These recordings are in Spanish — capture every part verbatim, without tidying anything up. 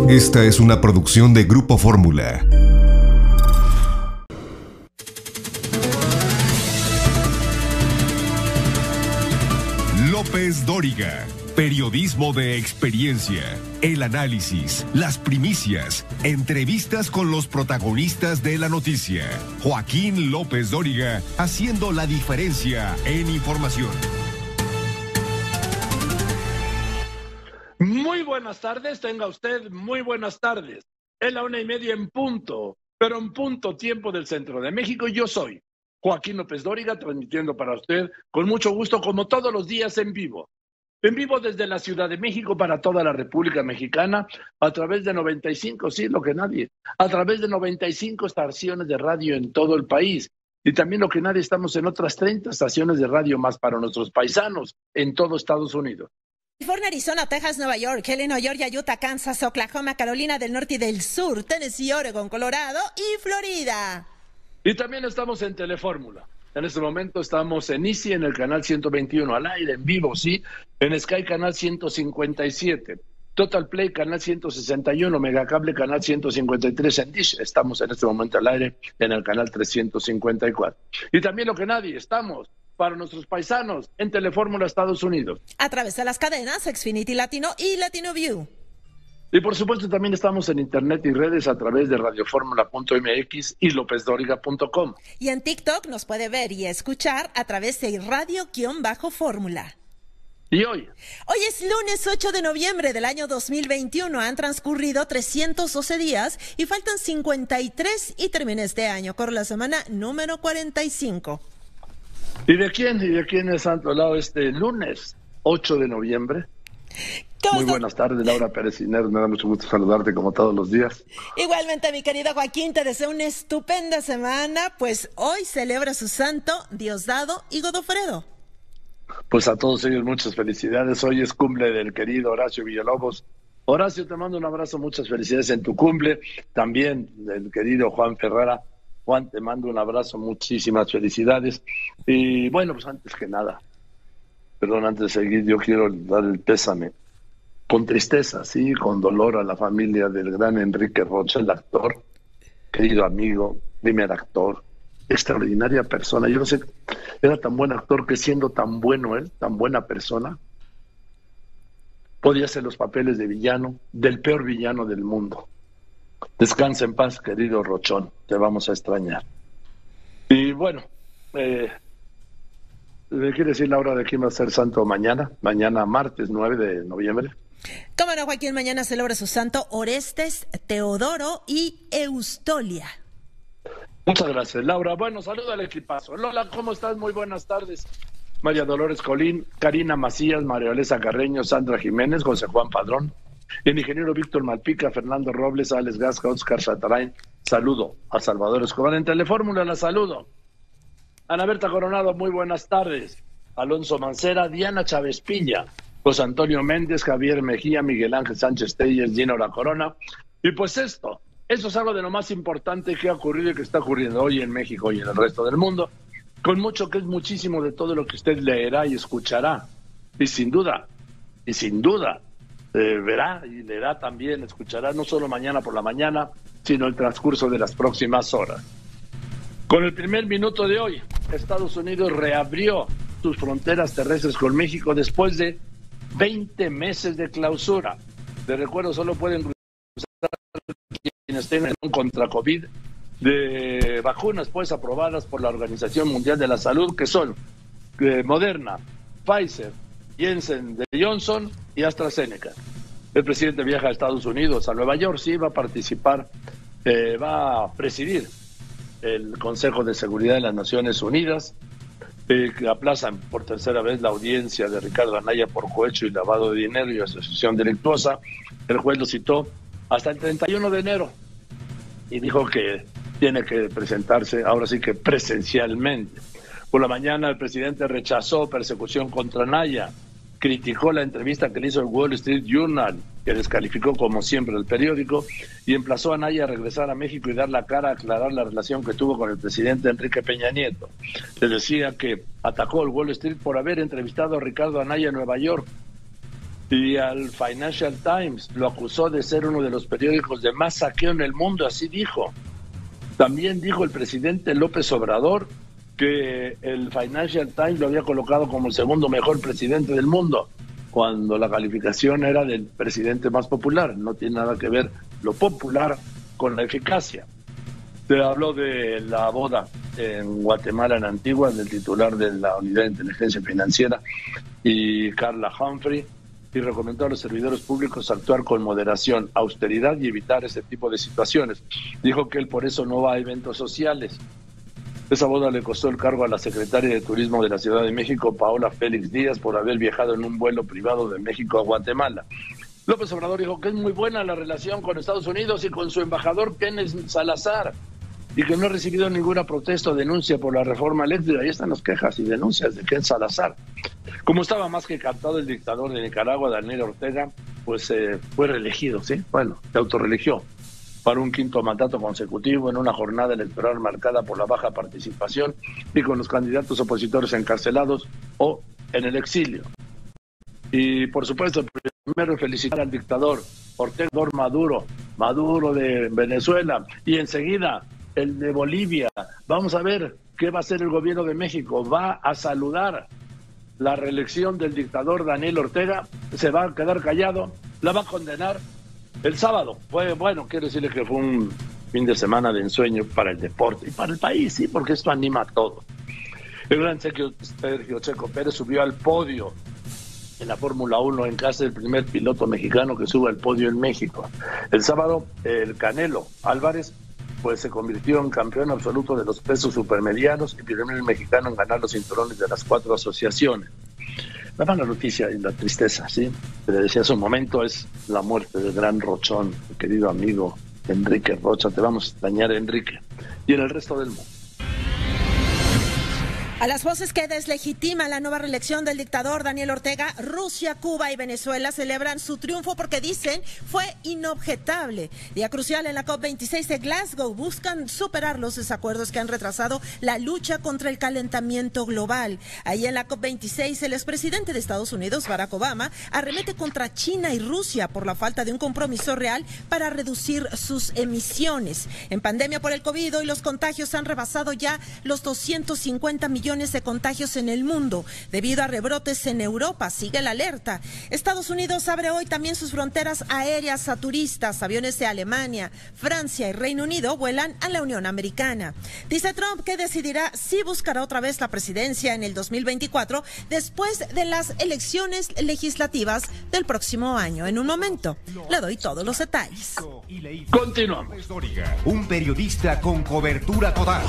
Esta es una producción de Grupo Fórmula. López Dóriga. Periodismo de experiencia, el análisis, las primicias, entrevistas con los protagonistas de la noticia. Joaquín López Dóriga, haciendo la diferencia en información. Muy buenas tardes, tenga usted muy buenas tardes. Es la una y media en punto, pero en punto tiempo del centro de México. Yo soy Joaquín López Dóriga, transmitiendo para usted con mucho gusto, como todos los días, en vivo. En vivo desde la Ciudad de México para toda la República Mexicana, a través de noventa y cinco, sí, lo que nadie, a través de noventa y cinco estaciones de radio en todo el país. Y también lo que nadie, estamos en otras treinta estaciones de radio más para nuestros paisanos en todo Estados Unidos. California, Arizona, Texas, Nueva York, Illinois, Georgia, Utah, Kansas, Oklahoma, Carolina del Norte y del Sur, Tennessee, Oregon, Colorado y Florida. Y también estamos en Telefórmula. En este momento estamos en Easy, en el canal ciento veintiuno, al aire, en vivo, sí. En Sky, canal ciento cincuenta y siete. Total Play, canal ciento sesenta y uno. Megacable, canal ciento cincuenta y tres. En Dish, estamos en este momento al aire, en el canal trescientos cincuenta y cuatro. Y también lo que nadie, estamos para nuestros paisanos en Telefórmula Estados Unidos. A través de las cadenas Xfinity Latino y Latino View. Y por supuesto también estamos en internet y redes a través de radioformula punto m x y lópez dóriga punto com. Y en TikTok nos puede ver y escuchar a través de radio-fórmula. ¿Y hoy? Hoy es lunes ocho de noviembre del año dos mil veintiuno. Han transcurrido trescientos doce días y faltan cincuenta y tres y termina este año. Corre la semana número cuarenta y cinco. ¿Y de quién? ¿Y de quién es Santo Lado este lunes ocho de noviembre? Muy buenas tardes, Laura Pérez Cisneros, me da mucho gusto saludarte como todos los días. Igualmente, mi querido Joaquín, te deseo una estupenda semana, pues hoy celebra su santo Diosdado y Godofredo. Pues a todos ellos muchas felicidades, hoy es cumple del querido Horacio Villalobos. Horacio, te mando un abrazo, muchas felicidades en tu cumple, también del querido Juan Ferrara. Juan, te mando un abrazo, muchísimas felicidades. Y bueno, pues antes que nada, perdón, antes de seguir, yo quiero dar el pésame. Con tristeza, sí, con dolor a la familia del gran Enrique Rocha, el actor, querido amigo, primer actor, extraordinaria persona. Yo no sé, era tan buen actor que siendo tan bueno él, tan buena persona, podía hacer los papeles de villano, del peor villano del mundo. Descansa en paz, querido Rochón, te vamos a extrañar. Y bueno, eh, ¿me quiere decir, Laura, de quién va a ser santo mañana? Mañana, martes nueve de noviembre. Cómo no, Joaquín, mañana celebra su santo Orestes, Teodoro y Eustolia. Muchas gracias, Laura. Bueno, saluda al equipazo. Lola, ¿cómo estás? Muy buenas tardes. María Dolores Colín, Karina Macías, María Olesa Carreño, Sandra Jiménez, José Juan Padrón, el ingeniero Víctor Malpica, Fernando Robles, Alex Gasca, Oscar Satarain. Saludo a Salvador Escobar. En Telefórmula la saludo. Ana Berta Coronado, muy buenas tardes. Alonso Mancera, Diana Chávez Piña, José Antonio Méndez, Javier Mejía, Miguel Ángel Sánchez Telles, Gino La Corona. Y pues esto, eso es algo de lo más importante que ha ocurrido y que está ocurriendo hoy en México y en el resto del mundo, con mucho que es muchísimo de todo lo que usted leerá y escuchará. Y sin duda, y sin duda, eh, verá y leerá también, escuchará no solo mañana por la mañana, sino el transcurso de las próximas horas. Con el primer minuto de hoy, Estados Unidos reabrió sus fronteras terrestres con México después de veinte meses de clausura. De recuerdo, solo pueden cruzar quienes tengan un contra COVID de vacunas pues aprobadas por la Organización Mundial de la Salud, que son eh, Moderna, Pfizer, Janssen de Johnson y AstraZeneca. El presidente viaja a Estados Unidos, a Nueva York, sí, va a participar, eh, va a presidir el Consejo de Seguridad de las Naciones Unidas. Eh, que aplazan por tercera vez la audiencia de Ricardo Anaya por cohecho y lavado de dinero y asociación delictuosa. El juez lo citó hasta el treinta y uno de enero y dijo que tiene que presentarse ahora sí que presencialmente. Por la mañana el presidente rechazó persecución contra Anaya, criticó la entrevista que le hizo el Wall Street Journal, que descalificó como siempre el periódico, y emplazó a Anaya a regresar a México y dar la cara a aclarar la relación que tuvo con el presidente Enrique Peña Nieto. Le decía que atacó el Wall Street por haber entrevistado a Ricardo Anaya en Nueva York. Y al Financial Times lo acusó de ser uno de los periódicos de más saqueo en el mundo, así dijo. También dijo el presidente López Obrador que el Financial Times lo había colocado como el segundo mejor presidente del mundo, cuando la calificación era del presidente más popular. No tiene nada que ver lo popular con la eficacia. Se habló de la boda en Guatemala, en Antigua, del titular de la Unidad de Inteligencia Financiera, y Carla Humphrey, y recomendó a los servidores públicos actuar con moderación, austeridad y evitar ese tipo de situaciones. Dijo que él por eso no va a eventos sociales. Esa boda le costó el cargo a la secretaria de Turismo de la Ciudad de México, Paola Félix Díaz, por haber viajado en un vuelo privado de México a Guatemala. López Obrador dijo que es muy buena la relación con Estados Unidos y con su embajador Kenneth Salazar, y que no ha recibido ninguna protesta o denuncia por la reforma eléctrica. Ahí están las quejas y denuncias de Kenneth Salazar. Como estaba más que captado el dictador de Nicaragua, Daniel Ortega, pues eh, fue reelegido, ¿sí? Bueno, se autorreeligió para un quinto mandato consecutivo en una jornada electoral marcada por la baja participación y con los candidatos opositores encarcelados o en el exilio. Y por supuesto, primero felicitar al dictador Ortega Maduro, Maduro de Venezuela, y enseguida el de Bolivia. Vamos a ver qué va a hacer el gobierno de México. ¿Va a saludar la reelección del dictador Daniel Ortega? ¿Se va a quedar callado? ¿La va a condenar? El sábado fue, bueno, quiero decirle que fue un fin de semana de ensueño para el deporte y para el país, sí, porque esto anima a todo. El gran Sergio, Sergio Checo Pérez subió al podio en la Fórmula uno en casa, el primer piloto mexicano que sube al podio en México. El sábado, el Canelo Álvarez pues se convirtió en campeón absoluto de los pesos supermedianos y primer mexicano en ganar los cinturones de las cuatro asociaciones. La mala noticia y la tristeza, ¿sí? Que le decía hace un momento, es la muerte del gran Rochón, mi querido amigo Enrique Rocha. Te vamos a extrañar, Enrique, y en el resto del mundo. A las voces que deslegitiman la nueva reelección del dictador Daniel Ortega, Rusia, Cuba y Venezuela celebran su triunfo porque dicen fue inobjetable. Día crucial en la COP veintiséis de Glasgow. Buscan superar los desacuerdos que han retrasado la lucha contra el calentamiento global. Ahí en la COP veintiséis, el expresidente de Estados Unidos, Barack Obama, arremete contra China y Rusia por la falta de un compromiso real para reducir sus emisiones. En pandemia por el COVID, hoy los contagios han rebasado ya los doscientos cincuenta millones de contagios en el mundo. Debido a rebrotes en Europa, sigue la alerta. Estados Unidos abre hoy también sus fronteras aéreas a turistas. Aviones de Alemania, Francia y Reino Unido vuelan a la Unión Americana. Dice Trump que decidirá si buscará otra vez la presidencia en el dos mil veinticuatro después de las elecciones legislativas del próximo año. En un momento le doy todos los detalles. Continuamos. Un periodista con cobertura total.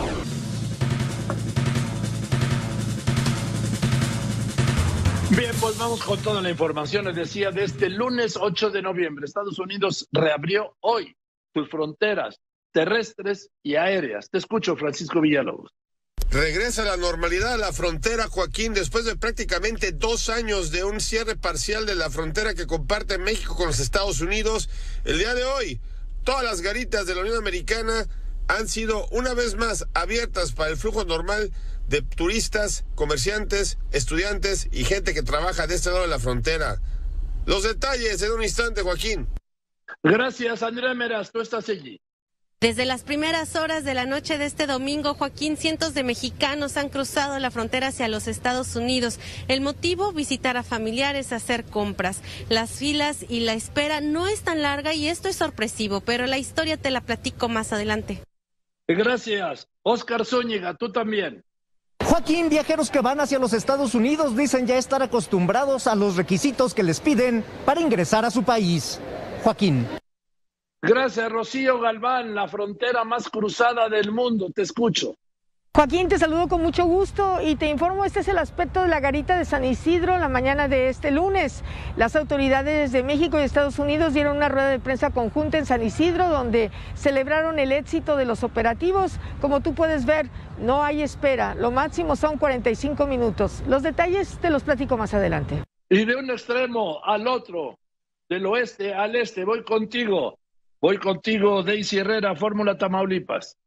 Bien, pues vamos con toda la información. Les decía, de este lunes ocho de noviembre, Estados Unidos reabrió hoy sus fronteras terrestres y aéreas. Te escucho, Francisco Villalobos. Regresa a la normalidad a la frontera, Joaquín, después de prácticamente dos años de un cierre parcial de la frontera que comparte México con los Estados Unidos. El día de hoy, todas las garitas de la Unión Americana han sido una vez más abiertas para el flujo normal de turistas, comerciantes, estudiantes y gente que trabaja de este lado de la frontera. Los detalles en un instante, Joaquín. Gracias, Andrea Meras, tú estás allí. Desde las primeras horas de la noche de este domingo, Joaquín, cientos de mexicanos han cruzado la frontera hacia los Estados Unidos. El motivo, visitar a familiares, hacer compras. Las filas y la espera no es tan larga y esto es sorpresivo, pero la historia te la platico más adelante. Gracias. Oscar Zúñiga, tú también. Joaquín, viajeros que van hacia los Estados Unidos dicen ya estar acostumbrados a los requisitos que les piden para ingresar a su país. Joaquín. Gracias, Rocío Galván, la frontera más cruzada del mundo. Te escucho. Joaquín, te saludo con mucho gusto y te informo, este es el aspecto de la garita de San Isidro la mañana de este lunes. Las autoridades de México y Estados Unidos dieron una rueda de prensa conjunta en San Isidro donde celebraron el éxito de los operativos. Como tú puedes ver, no hay espera, lo máximo son cuarenta y cinco minutos. Los detalles te los platico más adelante. Y de un extremo al otro, del oeste al este, voy contigo. Voy contigo, Daisy Herrera, Fórmula Tamaulipas.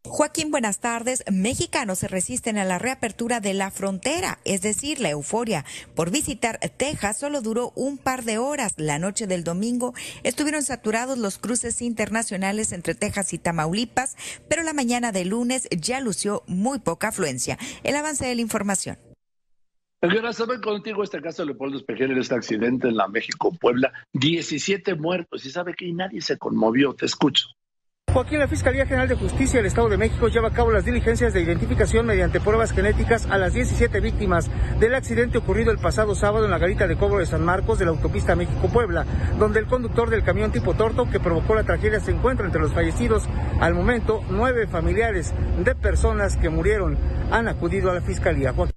Joaquín, buenas tardes. Mexicanos se resisten a la reapertura de la frontera, es decir, la euforia por visitar Texas solo duró un par de horas. La noche del domingo estuvieron saturados los cruces internacionales entre Texas y Tamaulipas, pero la mañana del lunes ya lució muy poca afluencia. El avance de la información. Gracias, voy contigo este caso de Leopoldo Espejel, este accidente en la México-Puebla, diecisiete muertos, y sabe que nadie se conmovió, te escucho. Joaquín, la Fiscalía General de Justicia del Estado de México lleva a cabo las diligencias de identificación mediante pruebas genéticas a las diecisiete víctimas del accidente ocurrido el pasado sábado en la garita de cobro de San Marcos de la autopista México-Puebla, donde el conductor del camión tipo torto que provocó la tragedia se encuentra entre los fallecidos. Al momento, nueve familiares de personas que murieron han acudido a la Fiscalía. Joaquín.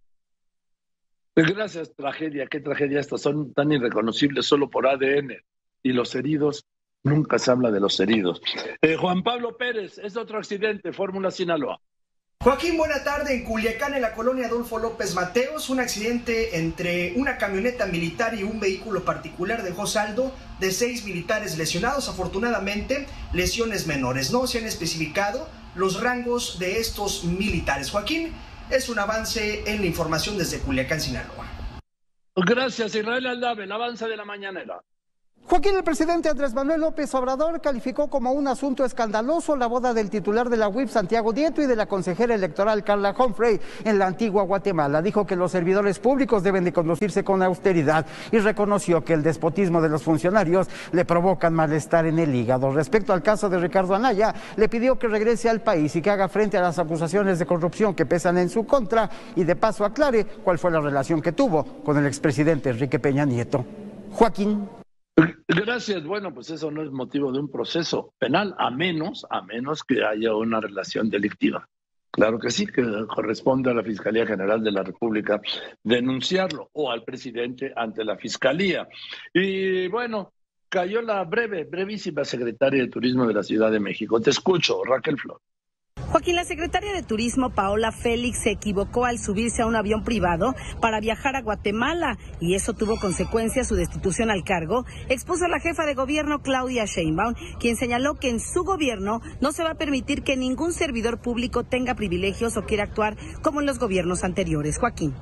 Gracias, tragedia, qué tragedia estas, son tan irreconocibles solo por A D N, y los heridos, nunca se habla de los heridos. Eh, Juan Pablo Pérez, es otro accidente, Fórmula Sinaloa. Joaquín, buena tarde. En Culiacán, en la colonia Adolfo López Mateos, un accidente entre una camioneta militar y un vehículo particular dejó saldo de seis militares lesionados. Afortunadamente, lesiones menores. No se han especificado los rangos de estos militares. Joaquín, es un avance en la información desde Culiacán, Sinaloa. Gracias, Israel Aldave, el avance de la mañanera. Joaquín, el presidente Andrés Manuel López Obrador calificó como un asunto escandaloso la boda del titular de la U I F, Santiago Nieto, y de la consejera electoral Carla Humphrey en la antigua Guatemala. Dijo que los servidores públicos deben de conducirse con austeridad y reconoció que el despotismo de los funcionarios le provocan malestar en el hígado. Respecto al caso de Ricardo Anaya, le pidió que regrese al país y que haga frente a las acusaciones de corrupción que pesan en su contra y de paso aclare cuál fue la relación que tuvo con el expresidente Enrique Peña Nieto. Joaquín. Gracias. Bueno, pues eso no es motivo de un proceso penal, a menos, a menos que haya una relación delictiva. Claro que sí, que corresponde a la Fiscalía General de la República denunciarlo, o al presidente ante la Fiscalía. Y bueno, cayó la breve, brevísima secretaria de Turismo de la Ciudad de México. Te escucho, Raquel Flor. Joaquín, la secretaria de Turismo, Paola Félix, se equivocó al subirse a un avión privado para viajar a Guatemala y eso tuvo consecuencias su destitución al cargo, expuso la jefa de gobierno, Claudia Sheinbaum, quien señaló que en su gobierno no se va a permitir que ningún servidor público tenga privilegios o quiera actuar como en los gobiernos anteriores. Joaquín.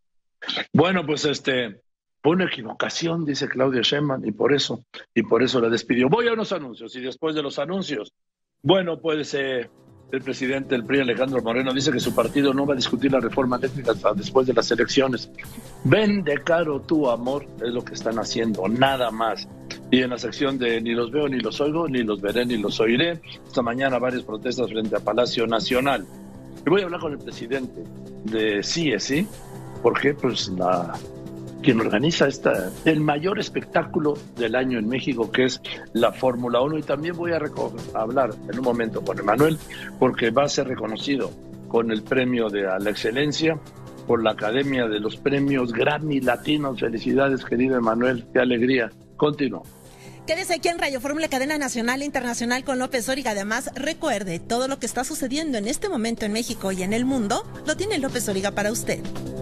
Bueno, pues este... fue una equivocación, dice Claudia Sheinbaum, y por eso, y por eso la despidió. Voy a unos anuncios, y después de los anuncios, bueno, pues... Eh, El presidente del P R I, Alejandro Moreno, dice que su partido no va a discutir la reforma eléctrica hasta después de las elecciones. Vende caro tu amor, es lo que están haciendo, nada más. Y en la sección de ni los veo ni los oigo, ni los veré ni los oiré, esta mañana varias protestas frente a Palacio Nacional. Y voy a hablar con el presidente de C I E, ¿sí? Porque pues la... quien organiza esta, el mayor espectáculo del año en México, que es la Fórmula uno, y también voy a, a hablar en un momento con Emanuel, porque va a ser reconocido con el premio de a la excelencia por la Academia de los Premios Grammy Latinos. Felicidades, querido Emanuel, qué alegría. Continúo. Quédese aquí en Radio Fórmula, cadena nacional e internacional con López Dóriga. Además, recuerde, todo lo que está sucediendo en este momento en México y en el mundo, lo tiene López Dóriga para usted.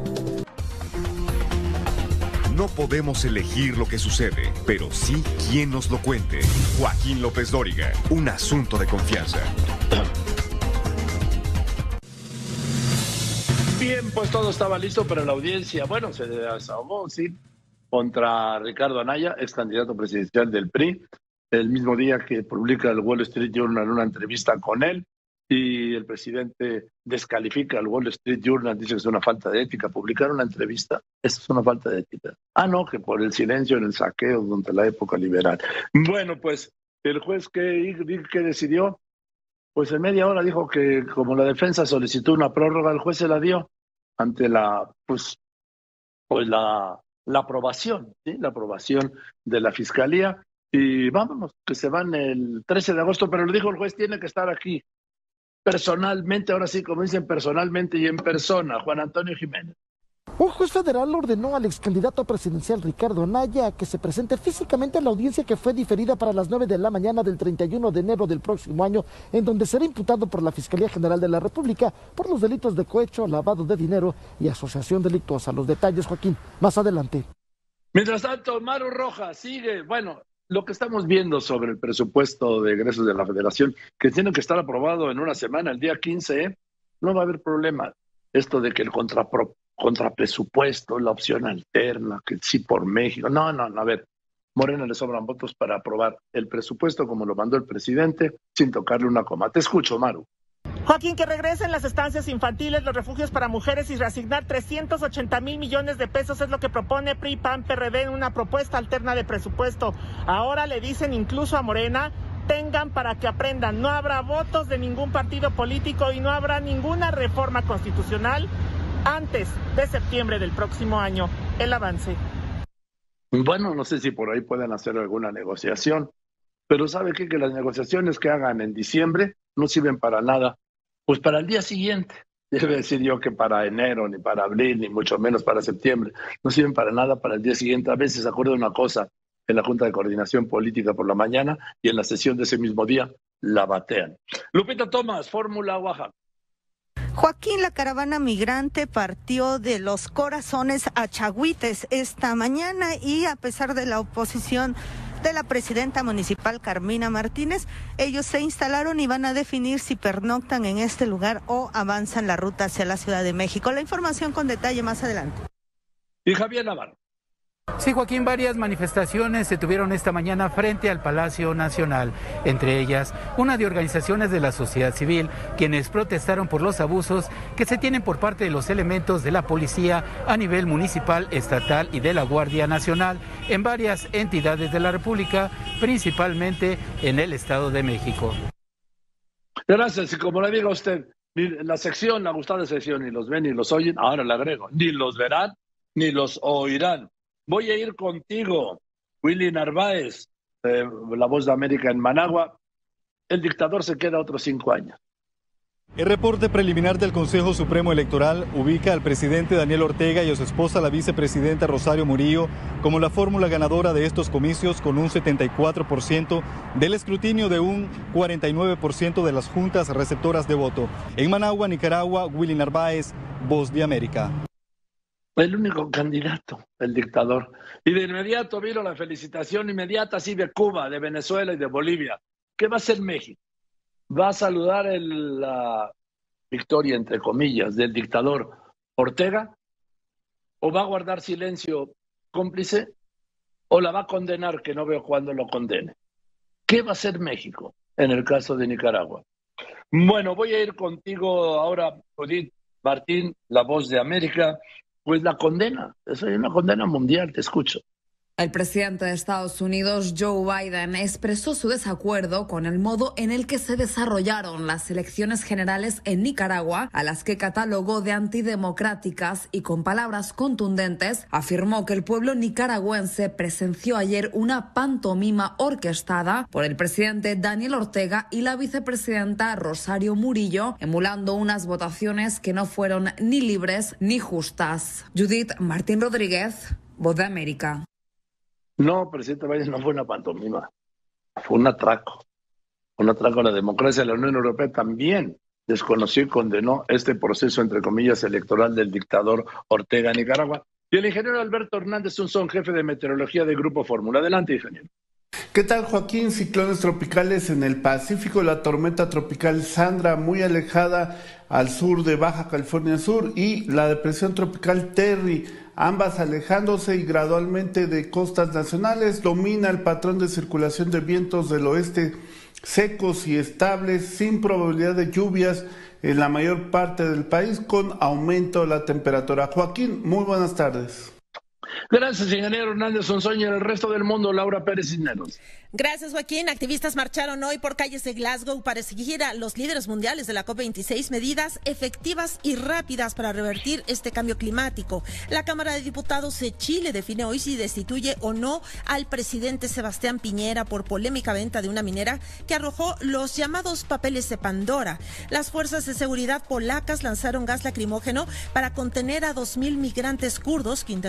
No podemos elegir lo que sucede, pero sí quién nos lo cuente. Joaquín López Dóriga, un asunto de confianza. Bien, pues todo estaba listo para la audiencia. Bueno, se desahogó, sí, contra Ricardo Anaya, ex candidato presidencial del P R I, el mismo día que publica el Wall Street Journal una entrevista con él, y el presidente descalifica al Wall Street Journal, dice que es una falta de ética. Publicar una entrevista, eso es una falta de ética. Ah, no, que por el silencio en el saqueo durante la época liberal. Bueno, pues el juez que, que decidió, pues en media hora dijo que como la defensa solicitó una prórroga, el juez se la dio ante la, pues, pues la, la aprobación, ¿sí? La aprobación de la Fiscalía. Y vámonos, que se van el trece de agosto, pero le dijo el juez, tiene que estar aquí personalmente, ahora sí, como dicen, personalmente y en persona. Juan Antonio Jiménez. Un juez federal ordenó al ex candidato presidencial Ricardo Anaya que se presente físicamente a la audiencia que fue diferida para las nueve de la mañana del treinta y uno de enero del próximo año, en donde será imputado por la Fiscalía General de la República por los delitos de cohecho, lavado de dinero y asociación delictuosa. Los detalles, Joaquín, más adelante. Mientras tanto, Maru Rojas sigue, bueno, lo que estamos viendo sobre el presupuesto de egresos de la Federación, que tiene que estar aprobado en una semana, el día quince, ¿eh? No va a haber problema. Esto de que el contrapro, contrapresupuesto, la opción alterna, que sí por México. No, no, no, a ver. Morena le sobran votos para aprobar el presupuesto como lo mandó el presidente, sin tocarle una coma. Te escucho, Maru. Joaquín, que regresen las estancias infantiles, los refugios para mujeres y reasignar trescientos ochenta mil millones de pesos es lo que propone P R I, P A N, P R D en una propuesta alterna de presupuesto. Ahora le dicen incluso a Morena, tengan para que aprendan. No habrá votos de ningún partido político y no habrá ninguna reforma constitucional antes de septiembre del próximo año. El avance. Bueno, no sé si por ahí pueden hacer alguna negociación, pero ¿sabe qué? Que las negociaciones que hagan en diciembre no sirven para nada, pues para el día siguiente. Debe decir yo que para enero, ni para abril, ni mucho menos para septiembre, no sirven para nada para el día siguiente. A veces acuerdo una cosa en la Junta de Coordinación Política por la mañana y en la sesión de ese mismo día la batean. Lupita Tomás, Fórmula Oaxaca. Joaquín, la caravana migrante partió de Los Corazones a Chagüites esta mañana y a pesar de la oposición de la presidenta municipal Carmina Martínez, ellos se instalaron y van a definir si pernoctan en este lugar o avanzan la ruta hacia la Ciudad de México. La información con detalle más adelante. Y Javier Navarro. Sí, Joaquín, varias manifestaciones se tuvieron esta mañana frente al Palacio Nacional, entre ellas una de organizaciones de la sociedad civil, quienes protestaron por los abusos que se tienen por parte de los elementos de la policía a nivel municipal, estatal y de la Guardia Nacional en varias entidades de la República, principalmente en el Estado de México. Gracias, y como le diga usted, ni la sección, la gustada sección, ni los ven ni los oyen, ahora le agrego, ni los verán ni los oirán. Voy a ir contigo, Willy Narváez, eh, La Voz de América en Managua. El dictador se queda otros cinco años. El reporte preliminar del Consejo Supremo Electoral ubica al presidente Daniel Ortega y a su esposa, la vicepresidenta Rosario Murillo, como la fórmula ganadora de estos comicios con un setenta y cuatro por ciento del escrutinio de un cuarenta y nueve por ciento de las juntas receptoras de voto. En Managua, Nicaragua, Willy Narváez, Voz de América. El único candidato, el dictador. Y de inmediato vino la felicitación inmediata así de Cuba, de Venezuela y de Bolivia. ¿Qué va a hacer México? ¿Va a saludar el, la victoria, entre comillas, del dictador Ortega? ¿O va a guardar silencio cómplice? ¿O la va a condenar, que no veo cuándo lo condene? ¿Qué va a hacer México en el caso de Nicaragua? Bueno, voy a ir contigo ahora, Judith Martín, La Voz de América. Pues la condena, eso es una condena mundial, te escucho. El presidente de Estados Unidos, Joe Biden, expresó su desacuerdo con el modo en el que se desarrollaron las elecciones generales en Nicaragua, a las que catalogó de antidemocráticas y con palabras contundentes afirmó que el pueblo nicaragüense presenció ayer una pantomima orquestada por el presidente Daniel Ortega y la vicepresidenta Rosario Murillo, emulando unas votaciones que no fueron ni libres ni justas. Judith Martín Rodríguez, Voz de América. No, presidente Biden, no fue una pantomima, fue un atraco, un atraco a la democracia. La Unión Europea también desconoció y condenó este proceso, entre comillas, electoral del dictador Ortega en Nicaragua. Y el ingeniero Alberto Hernández Unzón, jefe de meteorología de Grupo Fórmula. Adelante, ingeniero. ¿Qué tal, Joaquín? Ciclones tropicales en el Pacífico, la tormenta tropical Sandra muy alejada al sur de Baja California Sur y la depresión tropical Terry, ambas alejándose y gradualmente de costas nacionales. Domina el patrón de circulación de vientos del oeste secos y estables, sin probabilidad de lluvias en la mayor parte del país, con aumento de la temperatura. Joaquín, muy buenas tardes. Gracias, ingeniero Hernández Unzón, y en el resto del mundo, Laura Pérez Cisneros. Gracias, Joaquín. Activistas marcharon hoy por calles de Glasgow para exigir a los líderes mundiales de la COP veintiséis medidas efectivas y rápidas para revertir este cambio climático. La Cámara de Diputados de Chile define hoy si destituye o no al presidente Sebastián Piñera por polémica venta de una minera que arrojó los llamados papeles de Pandora. Las fuerzas de seguridad polacas lanzaron gas lacrimógeno para contener a dos mil migrantes kurdos que intentaron cruzar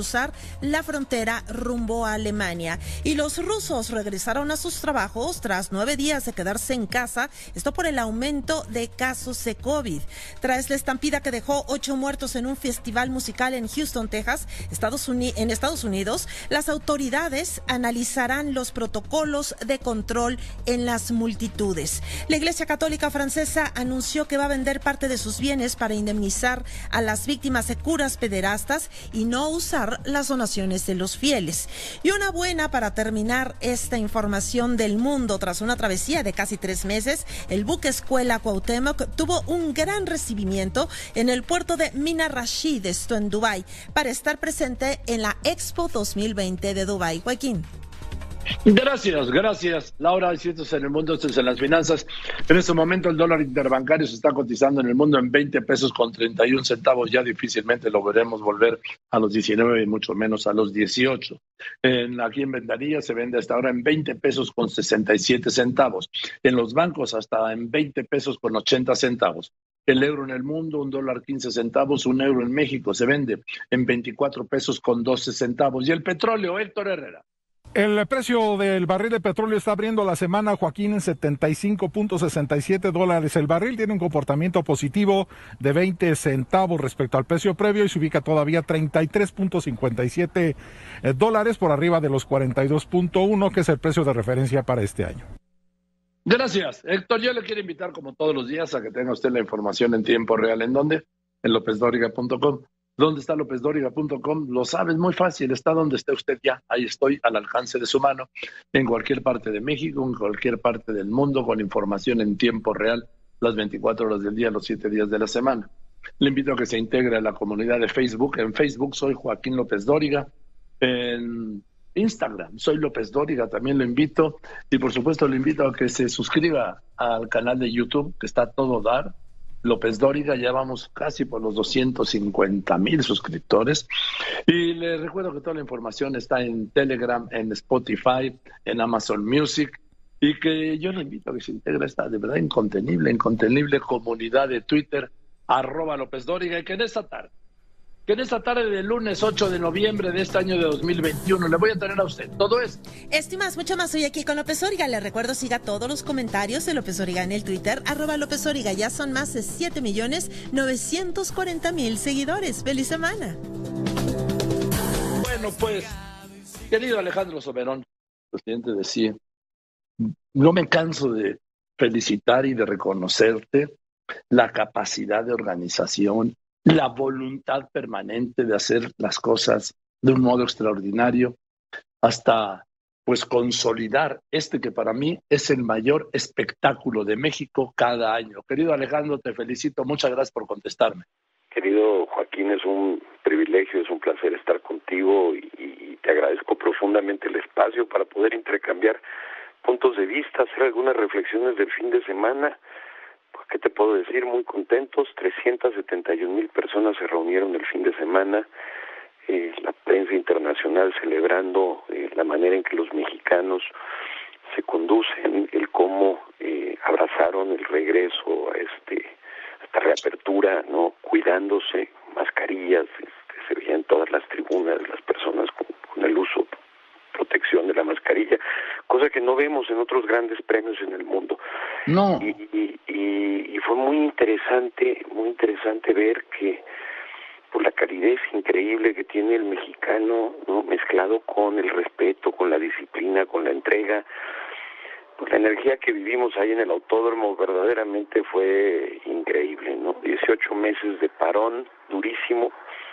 cruzar la frontera rumbo a Alemania. Y los rusos regresaron a sus trabajos tras nueve días de quedarse en casa, esto por el aumento de casos de COVID. Tras la estampida que dejó ocho muertos en un festival musical en Houston, Texas, Estados Unidos, en Estados Unidos, las autoridades analizarán los protocolos de control en las multitudes. La Iglesia Católica Francesa anunció que va a vender parte de sus bienes para indemnizar a las víctimas de curas pederastas y no usar las donaciones de los fieles. Y una buena para terminar esta información del mundo. Tras una travesía de casi tres meses, el buque escuela Cuauhtémoc tuvo un gran recibimiento en el puerto de Mina Rashid, esto en Dubái, para estar presente en la Expo dos mil veinte de Dubái. Joaquín. Gracias, gracias. Laura, esto es en el mundo, esto es en las finanzas. En este momento el dólar interbancario se está cotizando en el mundo en veinte pesos con treinta y un centavos. Ya difícilmente lo veremos volver a los diecinueve y mucho menos a los dieciocho. En, aquí en ventanilla se vende hasta ahora en veinte pesos con sesenta y siete centavos. En los bancos hasta en veinte pesos con ochenta centavos. El euro en el mundo, un dólar quince centavos, un euro en México se vende en veinticuatro pesos con doce centavos. Y el petróleo, Héctor Herrera. El precio del barril de petróleo está abriendo la semana, Joaquín, en setenta y cinco punto sesenta y siete dólares. El barril tiene un comportamiento positivo de veinte centavos respecto al precio previo y se ubica todavía treinta y tres punto cincuenta y siete dólares por arriba de los cuarenta y dos punto uno, que es el precio de referencia para este año. Gracias, Héctor. Yo le quiero invitar, como todos los días, a que tenga usted la información en tiempo real. ¿En dónde? En lópez dóriga punto com. ¿Dónde está lópez dóriga punto com? Lo sabes, muy fácil, está donde esté usted ya. Ahí estoy, al alcance de su mano, en cualquier parte de México, en cualquier parte del mundo, con información en tiempo real, las veinticuatro horas del día, los siete días de la semana. Le invito a que se integre a la comunidad de Facebook. En Facebook soy Joaquín López Dóriga. En Instagram soy López Dóriga, también lo invito. Y por supuesto le invito a que se suscriba al canal de YouTube, que está a todo dar. López Dóriga, ya vamos casi por los doscientos cincuenta mil suscriptores. Y les recuerdo que toda la información está en Telegram, en Spotify, en Amazon Music, y que yo le invito a que se integre a esta de verdad incontenible, incontenible comunidad de Twitter, arroba López Dóriga, y que en esta tarde, que en esta tarde del lunes ocho de noviembre de este año de dos mil veintiuno le voy a tener a usted todo esto. Esto y más, mucho más hoy aquí con López Dóriga. Le recuerdo, siga todos los comentarios de López Dóriga en el Twitter, arroba López Dóriga. Ya son más de siete millones novecientos cuarenta mil seguidores. ¡Feliz semana! Bueno, pues, querido Alejandro Soberón, presidente de C I E, no me canso de felicitar y de reconocerte la capacidad de organización, la voluntad permanente de hacer las cosas de un modo extraordinario, hasta pues consolidar este que para mí es el mayor espectáculo de México cada año. Querido Alejandro, te felicito, muchas gracias por contestarme. Querido Joaquín, es un privilegio, es un placer estar contigo y, y te agradezco profundamente el espacio para poder intercambiar puntos de vista, hacer algunas reflexiones del fin de semana. ¿Qué te puedo decir? Muy contentos, trescientas setenta y un mil personas se reunieron el fin de semana, eh, la prensa internacional celebrando eh, la manera en que los mexicanos se conducen, el cómo eh, abrazaron el regreso a este a esta reapertura, no cuidándose, mascarillas, este, se veían todas las tribunas, las personas con, con el uso protección de la mascarilla, cosa que no vemos en otros grandes premios en el mundo. No. Y, y, y, y fue muy interesante, muy interesante ver que por la calidez increíble que tiene el mexicano, ¿no?, mezclado con el respeto, con la disciplina, con la entrega, pues la energía que vivimos ahí en el autódromo verdaderamente fue increíble, ¿no? dieciocho meses de parón durísimo,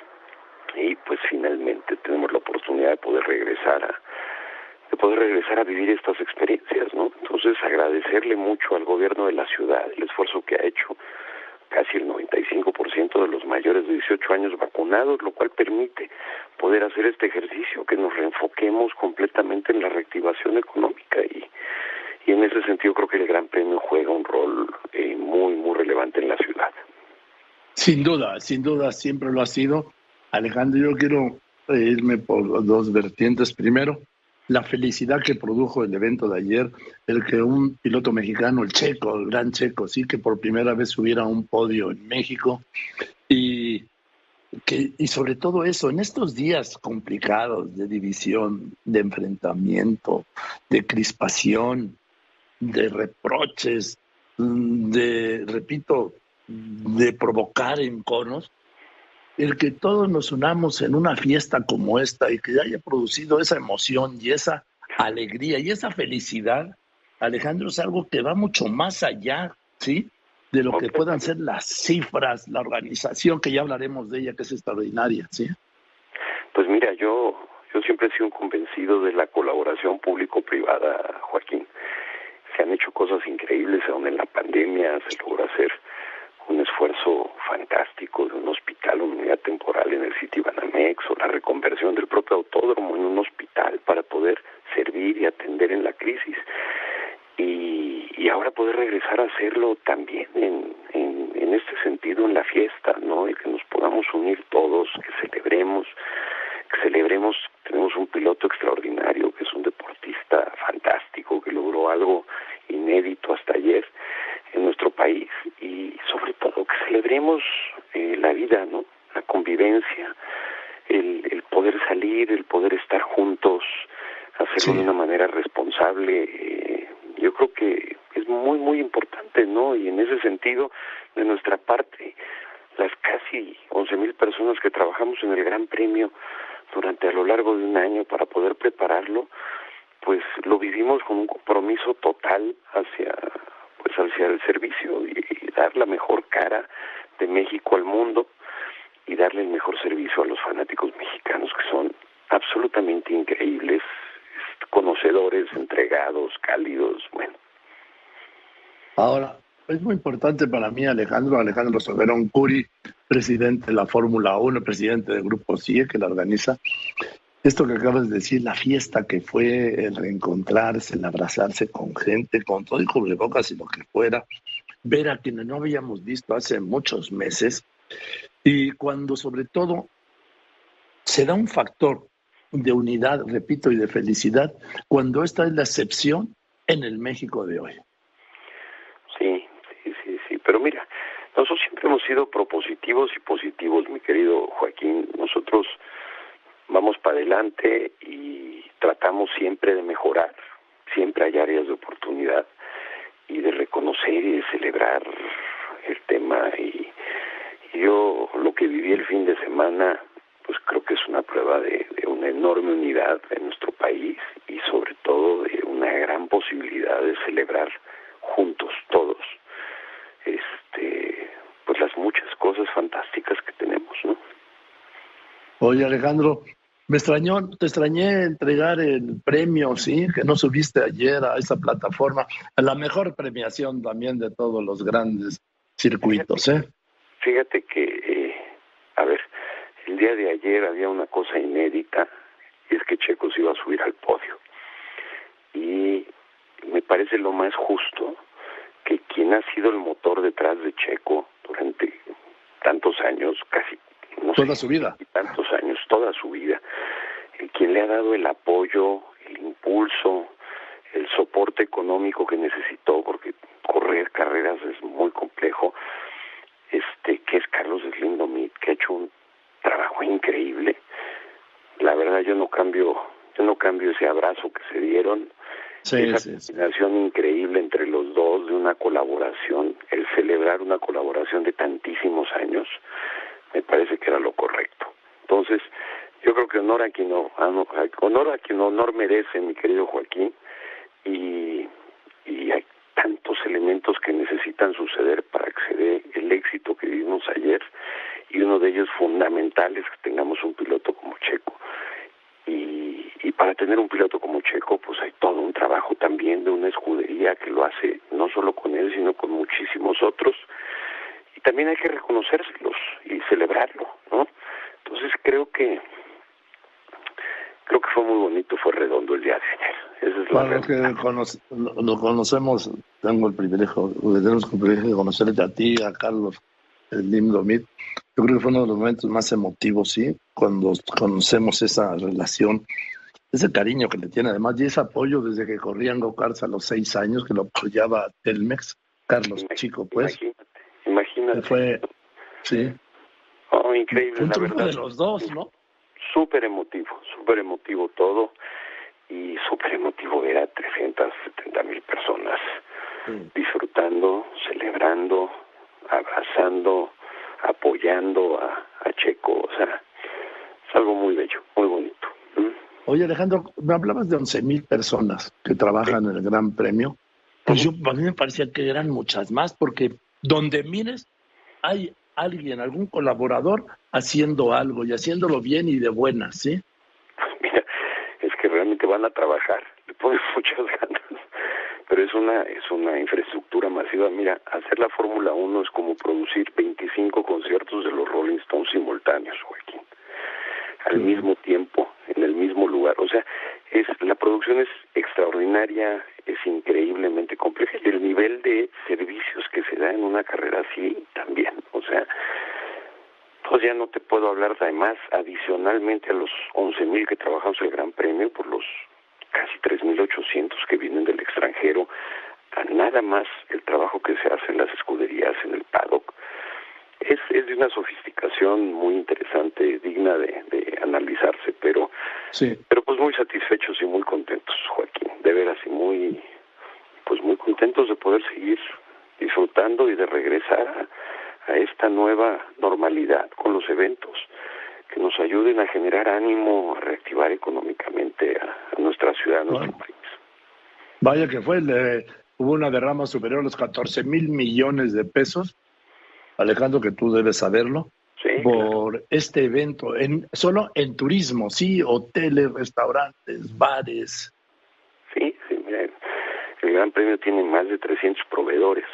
y pues finalmente tenemos la oportunidad de poder regresar a de poder regresar a vivir estas experiencias, ¿no? Entonces agradecerle mucho al gobierno de la ciudad el esfuerzo que ha hecho, casi el noventa y cinco por ciento de los mayores de dieciocho años vacunados, lo cual permite poder hacer este ejercicio, que nos reenfoquemos completamente en la reactivación económica, y, y en ese sentido creo que el Gran Premio juega un rol eh, muy, muy relevante en la ciudad. Sin duda, sin duda, siempre lo ha sido. Alejandro, yo quiero irme por dos vertientes. Primero, la felicidad que produjo el evento de ayer, el que un piloto mexicano, el Checo, el gran Checo, sí, que por primera vez subiera a un podio en México, y, que, y sobre todo eso, en estos días complicados de división, de enfrentamiento, de crispación, de reproches, de, repito, de provocar enconos, el que todos nos unamos en una fiesta como esta y que haya producido esa emoción y esa alegría y esa felicidad, Alejandro, es algo que va mucho más allá, ¿sí?, de lo que puedan ser las cifras, la organización, que ya hablaremos de ella, que es extraordinaria, ¿sí? Pues mira, yo, yo siempre he sido un convencido de la colaboración público-privada, Joaquín. Se han hecho cosas increíbles, aún en la pandemia se logró hacer un esfuerzo fantástico de un hospital, una unidad temporal en el Citibanamex, o la reconversión del propio autódromo en un hospital para poder servir y atender en la crisis. Y, y ahora poder regresar a hacerlo también en, en, en este sentido en la fiesta, ¿no? Y que nos podamos unir todos, que celebremos, que celebremos, tenemos un piloto extraordinario, que es un deportista fantástico, que logró algo inédito hasta ayer en nuestro país, y sobre todo que celebremos eh, la vida, ¿no? La convivencia, el, el poder salir, el poder estar juntos, hacerlo sí. de una manera responsable. Eh, yo creo que es muy, muy importante, ¿no? Y en ese sentido, de nuestra parte, las casi once mil personas que trabajamos en el Gran Premio durante a lo largo de un año para poder prepararlo, pues lo vivimos con un compromiso total hacia, pues hacia el servicio y, y dar la mejor cara de México al mundo y darle el mejor servicio a los fanáticos mexicanos, que son absolutamente increíbles, conocedores, entregados, cálidos, bueno. Ahora, es muy importante para mí, Alejandro, Alejandro Soberón Curi, presidente de la Fórmula uno, presidente del Grupo C I E, que la organiza, esto que acabas de decir, la fiesta que fue, el reencontrarse, el abrazarse con gente, con todo y cubrebocas y lo que fuera, ver a quienes no habíamos visto hace muchos meses, y cuando sobre todo se da un factor de unidad, repito, y de felicidad, cuando esta es la excepción en el México de hoy. Sí, sí, sí, sí, pero mira, nosotros siempre hemos sido propositivos y positivos, mi querido Joaquín. Nosotros vamos para adelante y tratamos siempre de mejorar, siempre hay áreas de oportunidad y de reconocer y de celebrar el tema. Y, y yo lo que viví el fin de semana, pues creo que es una prueba de, de una enorme unidad en nuestro país y sobre todo de una gran posibilidad de celebrar juntos todos este pues las muchas cosas fantásticas que tenemos, ¿no? Oye, Alejandro, me extrañó, te extrañé entregar el premio, ¿sí? Que no subiste ayer a esa plataforma, a la mejor premiación también de todos los grandes circuitos, ¿eh? Fíjate que, eh, a ver, el día de ayer había una cosa inédita, y es que Checo se iba a subir al podio. Y me parece lo más justo que quien ha sido el motor detrás de Checo durante tantos años, casi no toda sé, su vida, tantos años, toda su vida, el quien le ha dado el apoyo, el impulso, el soporte económico que necesitó, porque correr carreras es muy complejo, este, que es Carlos Slim Domit, que ha hecho un trabajo increíble. La verdad, yo no cambio, yo no cambio ese abrazo que se dieron. Sí, esa sí, combinación sí. increíble entre los dos, de una colaboración, el celebrar una colaboración de tantísimos años, me parece que era lo correcto. Entonces, yo creo que honor a quien no, honor a quien honor merece, mi querido Joaquín, y, y hay tantos elementos que necesitan suceder para que se dé el éxito que vivimos ayer, y uno de ellos fundamental es que tengamos un piloto como Checo. Y, y para tener un piloto como Checo, pues hay todo un trabajo también de una escudería que lo hace no solo con él, sino con muchísimos otros. Y también hay que reconocérselos y celebrarlo, ¿no? Entonces creo que creo que fue muy bonito, fue redondo el día de ayer. Esa es la Para los que conoce, lo, lo conocemos, tengo el privilegio, tenemos el privilegio de conocerte a ti, a Carlos Slim Domit. Yo creo que fue uno de los momentos más emotivos, ¿sí? Cuando conocemos esa relación, ese cariño que le tiene, además, y ese apoyo desde que corrían go-karts a los seis años, que lo apoyaba Telmex, Carlos Chico, pues. Imagínate, imagínate. Fue, sí. Oh, increíble, un la triunfo verdad. de los dos, ¿no? Súper emotivo, súper emotivo todo. Y súper emotivo ver a trescientas setenta mil personas sí. disfrutando, celebrando, abrazando, apoyando a, a Checo. O sea, es algo muy bello, muy bonito. ¿Mm? Oye, Alejandro, me hablabas de once mil personas que trabajan sí. en el Gran Premio. Pues yo, a mí me parecía que eran muchas más, porque donde mires hay alguien, algún colaborador haciendo algo y haciéndolo bien y de buenas, ¿sí? Mira, es que realmente van a trabajar, le ponen muchas ganas, pero es una es una infraestructura masiva. Mira, hacer la Fórmula uno es como producir veinticinco conciertos de los Rolling Stones simultáneos, Joaquín, al sí. mismo tiempo, en el mismo lugar. O sea, es la producción es extraordinaria, es increíblemente compleja, y el nivel de servicios que se da en una carrera así también. O sea, pues ya no te puedo hablar además, adicionalmente a los once mil que trabajamos en el Gran Premio, por los casi tres mil ochocientos que vienen del extranjero, a nada más el trabajo que se hace en las escuderías, en el paddock. Es, es de una sofisticación muy interesante, digna de, de analizarse, pero sí. pero pues muy satisfechos y muy contentos, Joaquín, de veras, y muy pues muy contentos de poder seguir disfrutando y de regresar a, a esta nueva normalidad con los eventos que nos ayuden a generar ánimo, a reactivar económicamente a, a nuestra ciudad, a nuestro bueno. país. Vaya que fue, le, hubo una derrama superior a los catorce mil millones de pesos, Alejandro, que tú debes saberlo, sí, por claro. este evento, en solo en turismo, sí, hoteles, restaurantes, bares. Sí, sí, mira, el Gran Premio tiene más de trescientos proveedores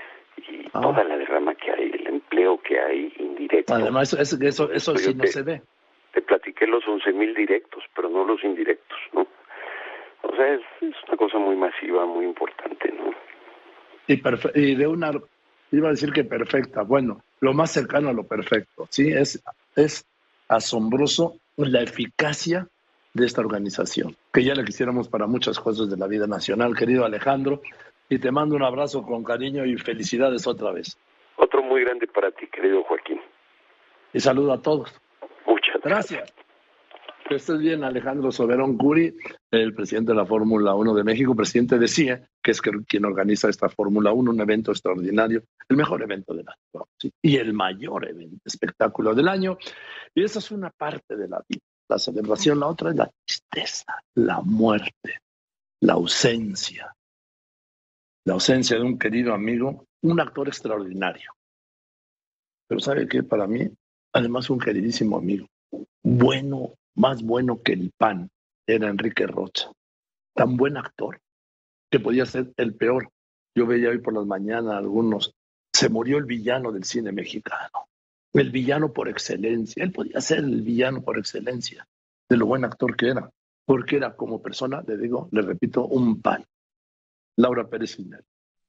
y ah. toda la derrama que hay, el empleo que hay indirecto. Además, eso, eso, eso sí no te, se ve. Te platiqué los once mil directos, pero no los indirectos, ¿no? O sea, es, es una cosa muy masiva, muy importante, ¿no? Y, perfe- y de una... Iba a decir que perfecta, bueno, lo más cercano a lo perfecto, ¿sí? Es, es asombroso la eficacia de esta organización, que ya la quisiéramos para muchas cosas de la vida nacional, querido Alejandro, y te mando un abrazo con cariño y felicidades otra vez. Otro muy grande para ti, querido Joaquín. Y saludo a todos. Muchas gracias. Gracias. Que estés bien, Alejandro Soberón Curi, el presidente de la Fórmula uno de México, presidente de C I E, que es quien organiza esta Fórmula uno, un evento extraordinario, el mejor evento del año, ¿sí? Y el mayor evento, espectáculo del año. Y esa es una parte de la vida, la celebración. La otra es la tristeza, la muerte, la ausencia. La ausencia de un querido amigo, un actor extraordinario. Pero ¿sabe qué? Para mí, además, un queridísimo amigo, bueno, más bueno que el pan, era Enrique Rocha. Tan buen actor que podía ser el peor. Yo veía hoy por las mañanas algunos, se murió el villano del cine mexicano, el villano por excelencia. Él podía ser el villano por excelencia de lo buen actor que era, porque era como persona, le digo, le repito, un pan. Laura Pérez Cisneros.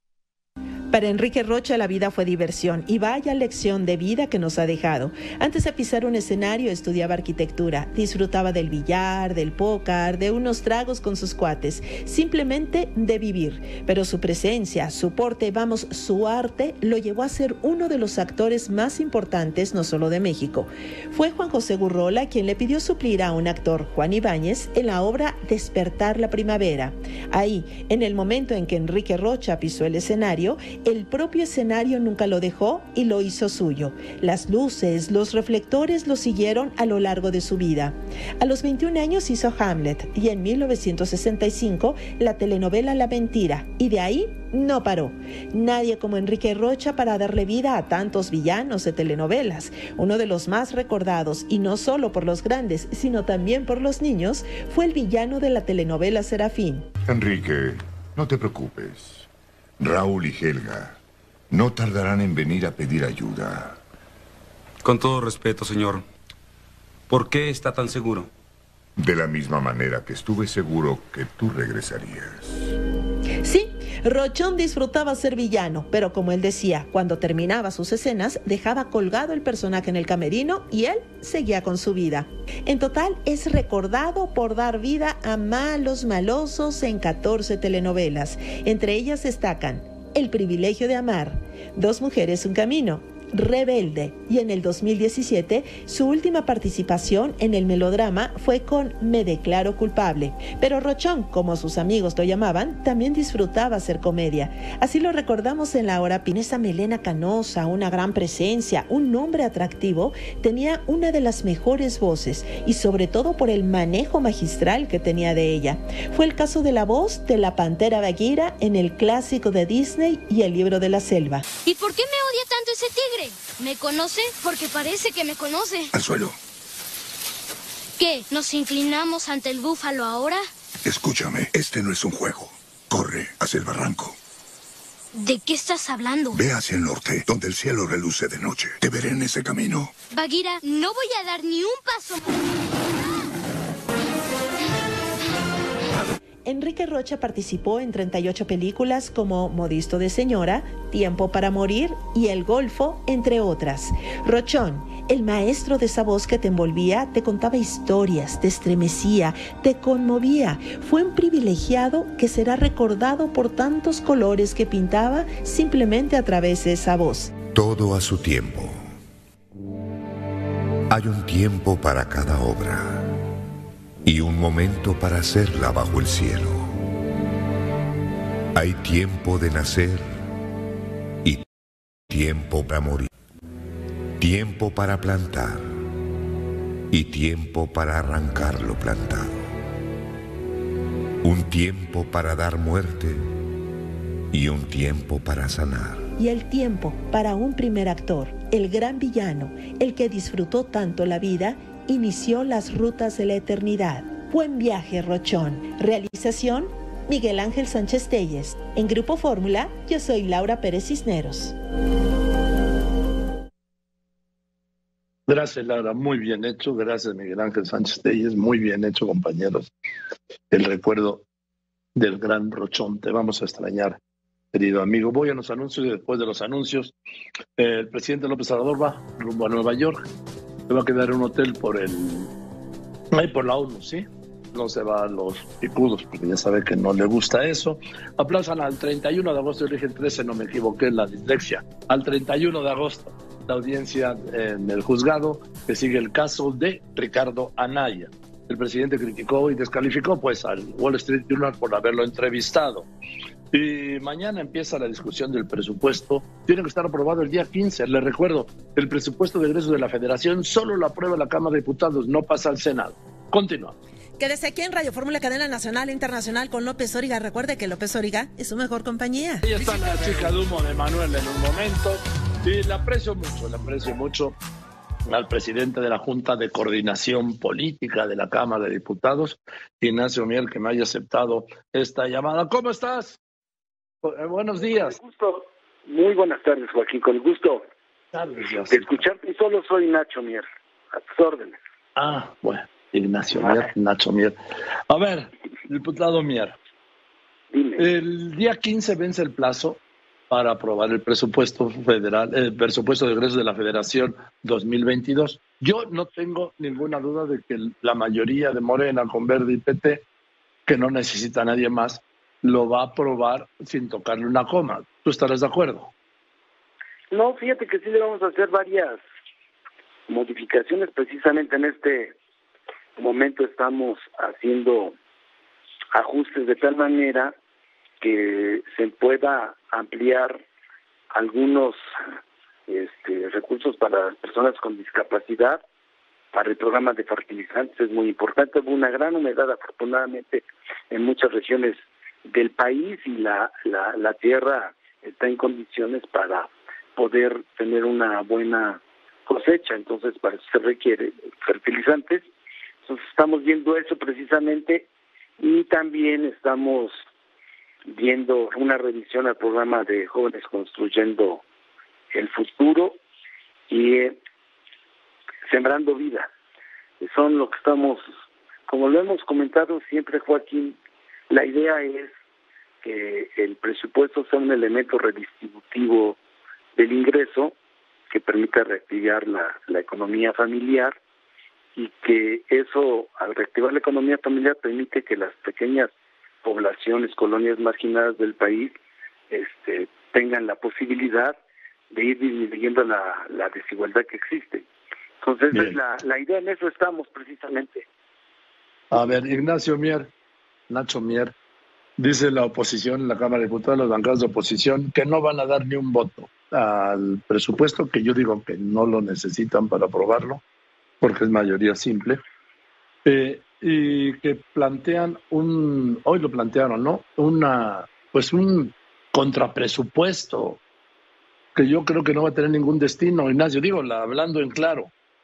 Para Enrique Rocha la vida fue diversión y vaya lección de vida que nos ha dejado. Antes de pisar un escenario estudiaba arquitectura, disfrutaba del billar, del póker, de unos tragos con sus cuates, simplemente de vivir. Pero su presencia, su porte, vamos, su arte, lo llevó a ser uno de los actores más importantes no solo de México. Fue Juan José Gurrola quien le pidió suplir a un actor, Juan Ibáñez, en la obra Despertar la Primavera. Ahí, en el momento en que Enrique Rocha pisó el escenario, el propio escenario nunca lo dejó y lo hizo suyo. Las luces, los reflectores lo siguieron a lo largo de su vida. A los veintiún años hizo Hamlet y en mil novecientos sesenta y cinco la telenovela La Mentira, y de ahí no paró. Nadie como Enrique Rocha para darle vida a tantos villanos de telenovelas. Uno de los más recordados, y no solo por los grandes, sino también por los niños, fue el villano de la telenovela Serafín. Enrique, no te preocupes. Raúl y Helga no tardarán en venir a pedir ayuda. Con todo respeto, señor, ¿por qué está tan seguro? De la misma manera que estuve seguro que tú regresarías. Sí, Rochón disfrutaba ser villano, pero como él decía, cuando terminaba sus escenas, dejaba colgado el personaje en el camerino y él seguía con su vida. En total, es recordado por dar vida a malos malosos en catorce telenovelas. Entre ellas destacan El privilegio de amar, Dos mujeres, un camino, Rebelde, y en el dos mil diecisiete su última participación en el melodrama fue con Me declaro culpable. Pero Rochón, como sus amigos lo llamaban, también disfrutaba hacer comedia. Así lo recordamos en la hora. Esa melena canosa, una gran presencia, un nombre atractivo, tenía una de las mejores voces y sobre todo por el manejo magistral que tenía de ella. Fue el caso de la voz de la Pantera Bagheera en el clásico de Disney y El libro de la selva. ¿Y por qué me odia tanto ese tigre? ¿Me conoce? Porque parece que me conoce. Al suelo. ¿Qué? ¿Nos inclinamos ante el búfalo ahora? Escúchame, este no es un juego. Corre hacia el barranco. ¿De qué estás hablando? Ve hacia el norte, donde el cielo reluce de noche. Te veré en ese camino. Bagheera, no voy a dar ni un paso. Enrique Rocha participó en treinta y ocho películas como Modisto de Señora, Tiempo para morir y El Golfo, entre otras. Rochón, el maestro de esa voz que te envolvía, te contaba historias, te estremecía, te conmovía. Fue un privilegiado que será recordado por tantos colores que pintaba simplemente a través de esa voz. Todo a su tiempo. Hay un tiempo para cada obra y un momento para hacerla bajo el cielo. Hay tiempo de nacer y tiempo para morir. Tiempo para plantar y tiempo para arrancar lo plantado. Un tiempo para dar muerte y un tiempo para sanar. Y el tiempo para un primer actor, el gran villano, el que disfrutó tanto la vida, inició las rutas de la eternidad. Buen viaje, Rochón. Realización, Miguel Ángel Sánchez Telles. En Grupo Fórmula, yo soy Laura Pérez Cisneros. Gracias, Laura. Muy bien hecho. Gracias, Miguel Ángel Sánchez Telles. Muy bien hecho, compañeros. El recuerdo del gran Rochón. Te vamos a extrañar, querido amigo. Voy a los anuncios y después de los anuncios, el presidente López Obrador va rumbo a Nueva York. Se va a quedar en un hotel por el... Ahí por la ONU, ¿sí? No se va a los picudos, porque ya sabe que no le gusta eso. Aplazan al treinta y uno de agosto, yo dije el trece, no me equivoqué, la dislexia. Al treinta y uno de agosto, la audiencia en el juzgado que sigue el caso de Ricardo Anaya. El presidente criticó y descalificó pues al Wall Street Journal por haberlo entrevistado. Y mañana empieza la discusión del presupuesto. Tiene que estar aprobado el día quince. Les recuerdo, el presupuesto de egresos de la Federación solo lo aprueba la Cámara de Diputados, no pasa al Senado. Continúa. Quédese aquí en Radio Fórmula, cadena nacional e internacional con López Dóriga. Recuerde que López Dóriga es su mejor compañía. Ahí está la chica de humo de Manuel en un momento. Y le aprecio mucho, le aprecio mucho al presidente de la Junta de Coordinación Política de la Cámara de Diputados, Ignacio Mier, que me haya aceptado esta llamada. ¿Cómo estás? Buenos días. Con gusto. Muy buenas tardes, Joaquín. Con gusto tardes, de escucharte. Solo soy Nacho Mier, a tus órdenes. Ah, bueno, Ignacio Mier, Nacho Mier. A ver, diputado Mier. Dime. El día quince vence el plazo para aprobar el presupuesto federal, el presupuesto de egresos de la Federación dos mil veintidós. Yo no tengo ninguna duda de que la mayoría de Morena con Verde y P T, que no necesita a nadie más, lo va a aprobar sin tocarle una coma. ¿Tú estarás de acuerdo? No, fíjate que sí le vamos a hacer varias modificaciones. Precisamente en este momento estamos haciendo ajustes de tal manera que se pueda ampliar algunos este, recursos para las personas con discapacidad. Para el programa de fertilizantes es muy importante. Hubo una gran humedad, afortunadamente, en muchas regiones del país, y la, la, la tierra está en condiciones para poder tener una buena cosecha. Entonces, para eso se requiere fertilizantes. Entonces, estamos viendo eso precisamente, y también estamos viendo una revisión al programa de Jóvenes Construyendo el Futuro y eh, Sembrando Vida. Son lo que estamos, como lo hemos comentado siempre, Joaquín, la idea es que el presupuesto sea un elemento redistributivo del ingreso que permita reactivar la, la economía familiar, y que eso, al reactivar la economía familiar, permite que las pequeñas poblaciones, colonias marginadas del país, este, tengan la posibilidad de ir disminuyendo la, la desigualdad que existe. Entonces, es la, la idea, en eso estamos precisamente. A ver, Ignacio Mier, Nacho Mier, dice la oposición en la Cámara de Diputados, los bancados de oposición, que no van a dar ni un voto al presupuesto, que yo digo que no lo necesitan para aprobarlo, porque es mayoría simple, eh, y que plantean un, hoy lo plantearon, ¿no? Una, pues un contrapresupuesto, que yo creo que no va a tener ningún destino, Ignacio, digo, la, hablando en claro.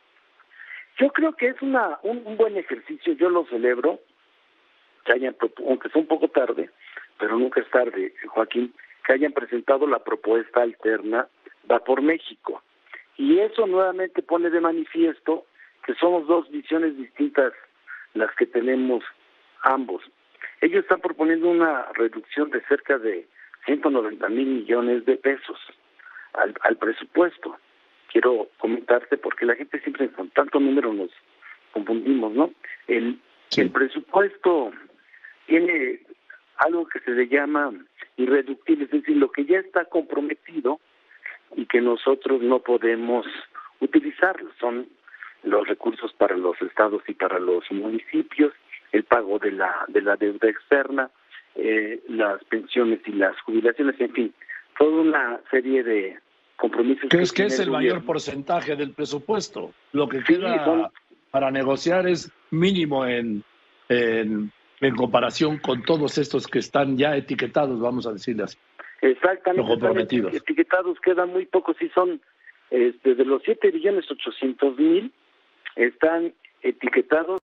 Yo creo que es una un, un buen ejercicio, yo lo celebro, que hayan, aunque sea un poco tarde, pero nunca es tarde, Joaquín, que hayan presentado la propuesta alterna Va por México. Y eso nuevamente pone de manifiesto que somos dos visiones distintas las que tenemos ambos. Ellos están proponiendo una reducción de cerca de ciento noventa mil millones de pesos al, al presupuesto. Quiero comentarte porque la gente siempre con tanto número nos confundimos, ¿no? El, sí. el presupuesto tiene algo que se le llama irreductible, es decir, lo que ya está comprometido y que nosotros no podemos utilizar. Son los recursos para los estados y para los municipios, el pago de la de la deuda externa, eh, las pensiones y las jubilaciones, en fin, toda una serie de compromisos. ¿Qué es que es el mayor porcentaje del presupuesto? Lo que queda sí, son... para negociar es mínimo en, en en comparación con todos estos que están ya etiquetados, vamos a decirle así. Exactamente, comprometidos. Etiquetados quedan muy pocos, y son este, de los siete billones ochocientos mil, están etiquetados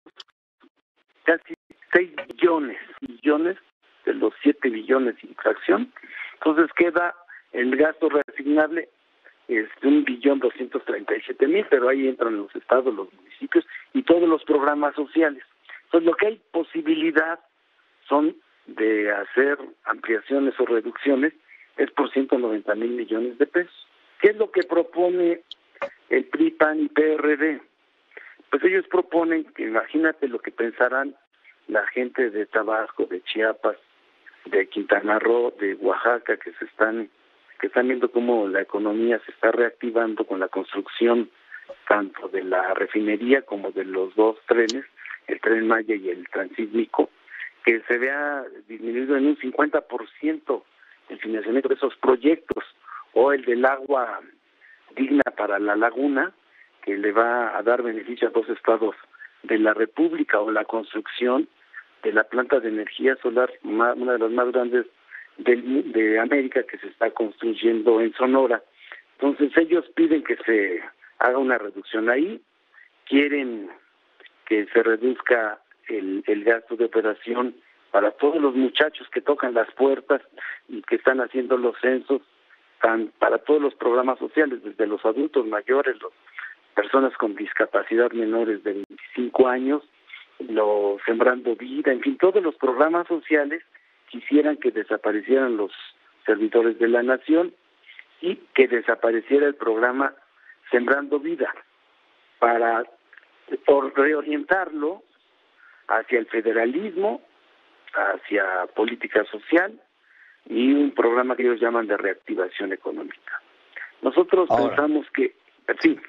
casi seis billones, billones de los siete billones sin fracción. Entonces queda el gasto reasignable es de un billón doscientos treinta y siete mil, pero ahí entran los estados, los municipios y todos los programas sociales. Entonces, lo que hay posibilidad son de hacer ampliaciones o reducciones es por ciento noventa mil millones de pesos. ¿Qué es lo que propone el P R I, P A N y P R D? Pues ellos proponen que, imagínate lo que pensarán la gente de Tabasco, de Chiapas, de Quintana Roo, de Oaxaca, que se están que están viendo cómo la economía se está reactivando con la construcción tanto de la refinería como de los dos trenes, el Tren Maya y el Transísmico, que se vea disminuido en un cincuenta por ciento el financiamiento de esos proyectos, o el del agua digna para la laguna, que le va a dar beneficio a dos estados de la República, o la construcción de la planta de energía solar, una de las más grandes del, de América, que se está construyendo en Sonora. Entonces ellos piden que se haga una reducción ahí, quieren que se reduzca el, el gasto de operación para todos los muchachos que tocan las puertas y que están haciendo los censos, tan, para todos los programas sociales, desde los adultos mayores, las personas con discapacidad menores de veinticinco años, los Sembrando Vida, en fin, todos los programas sociales quisieran que desaparecieran los servidores de la nación y que desapareciera el programa Sembrando Vida, para por reorientarlo hacia el federalismo, hacia política social y un programa que ellos llaman de reactivación económica. Nosotros Ahora, pensamos que sí.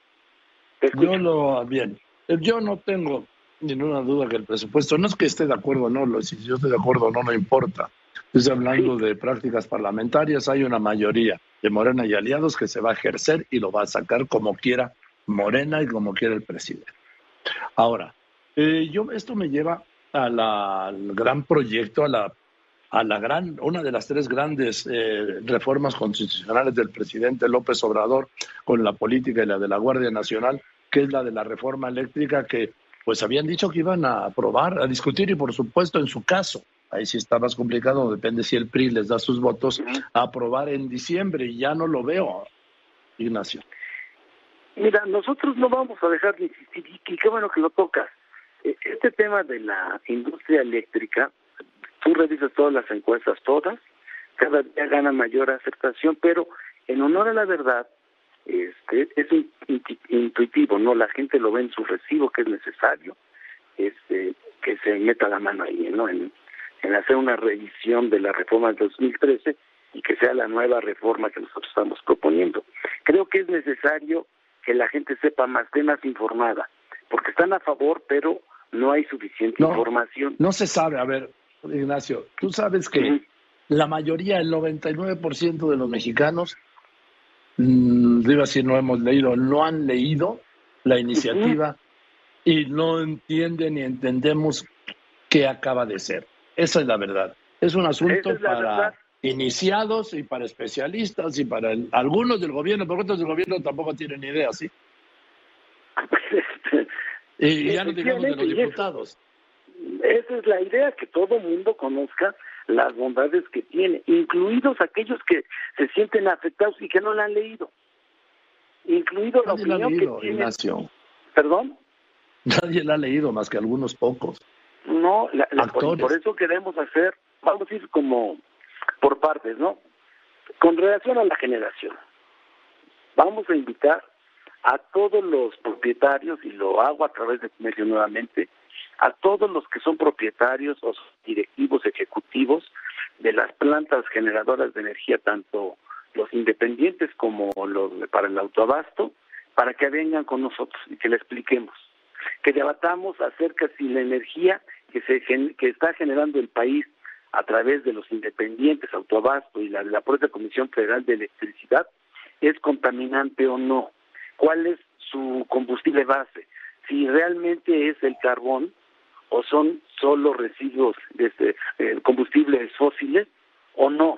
Yo lo bien. Yo no tengo ninguna duda que el presupuesto, no es que esté de acuerdo o no, si yo estoy de acuerdo o no, no importa. Estoy hablando sí. de prácticas parlamentarias, hay una mayoría de Morena y aliados que se va a ejercer y lo va a sacar como quiera Morena y como quiera el presidente. Ahora, eh, yo esto me lleva a la, al gran proyecto, a la, a la gran, una de las tres grandes eh, reformas constitucionales del presidente López Obrador con la política y la de la Guardia Nacional, que es la de la reforma eléctrica, que pues habían dicho que iban a aprobar, a discutir y por supuesto en su caso, ahí sí está más complicado, depende si el P R I les da sus votos, a aprobar en diciembre, y ya no lo veo, Ignacio. Mira, nosotros no vamos a dejar de insistir, y qué bueno que lo tocas. Este tema de la industria eléctrica, tú revisas todas las encuestas, todas, cada día gana mayor aceptación, pero en honor a la verdad, este, es intuitivo, ¿no? La gente lo ve en su recibo, que es necesario este, que se meta la mano ahí, ¿no? En, en hacer una revisión de la reforma del dos mil trece y que sea la nueva reforma que nosotros estamos proponiendo. Creo que es necesario que la gente sepa más, esté más informada, porque están a favor, pero no hay suficiente no, información. No se sabe. A ver, Ignacio, tú sabes que uh-huh. la mayoría, el noventa y nueve por ciento de los mexicanos, mmm, digo así, no hemos leído, no han leído la iniciativa uh-huh. y no entienden ni entendemos qué acaba de ser. Esa es la verdad. Es un asunto es para verdad. iniciados y para especialistas y para el, algunos del gobierno, porque otros del gobierno tampoco tienen idea, ¿sí? Y ya no digamos de los diputados. Esa es la idea, que todo mundo conozca las bondades que tiene, incluidos aquellos que se sienten afectados y que no la han leído. Incluido la Nadie la ha opinión leído, que tiene... Ignacio. ¿Perdón? Nadie la ha leído más que algunos pocos. No, la, la, por, por eso queremos hacer, vamos a ir como por partes, ¿no? Con relación a la generación, vamos a invitar a todos los propietarios, y lo hago a través de Comercio nuevamente, a todos los que son propietarios o directivos ejecutivos de las plantas generadoras de energía, tanto los independientes como los para el autoabasto, para que vengan con nosotros y que le expliquemos, que debatamos acerca si la energía que se que está generando el país a través de los independientes, autoabasto y la, la propia Comisión Federal de Electricidad es contaminante o no, cuál es su combustible base, si realmente es el carbón o son solo residuos de este, eh, combustibles fósiles o no.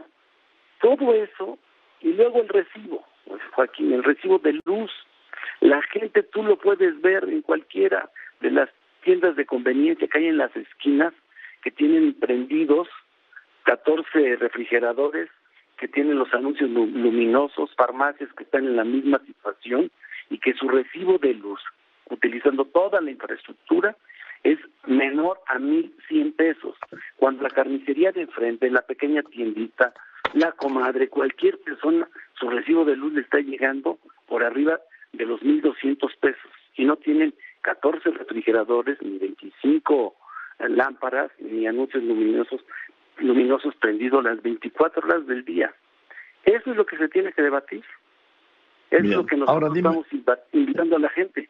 Todo eso, y luego el recibo, pues, Joaquín, el recibo de luz. La gente, tú lo puedes ver en cualquiera de las tiendas de conveniencia que hay en las esquinas, que tienen prendidos catorce refrigeradores, que tienen los anuncios luminosos, farmacias que están en la misma situación, y que su recibo de luz, utilizando toda la infraestructura, es menor a mil cien pesos. Cuando la carnicería de enfrente, la pequeña tiendita, la comadre, cualquier persona, su recibo de luz le está llegando por arriba de los mil doscientos pesos, y no tienen catorce refrigeradores, ni veinticinco lámparas, ni anuncios luminosos luminosos prendidos las veinticuatro horas del día. Eso es lo que se tiene que debatir. Eso Bien. es lo que nosotros Ahora, dime... estamos invitando a la gente.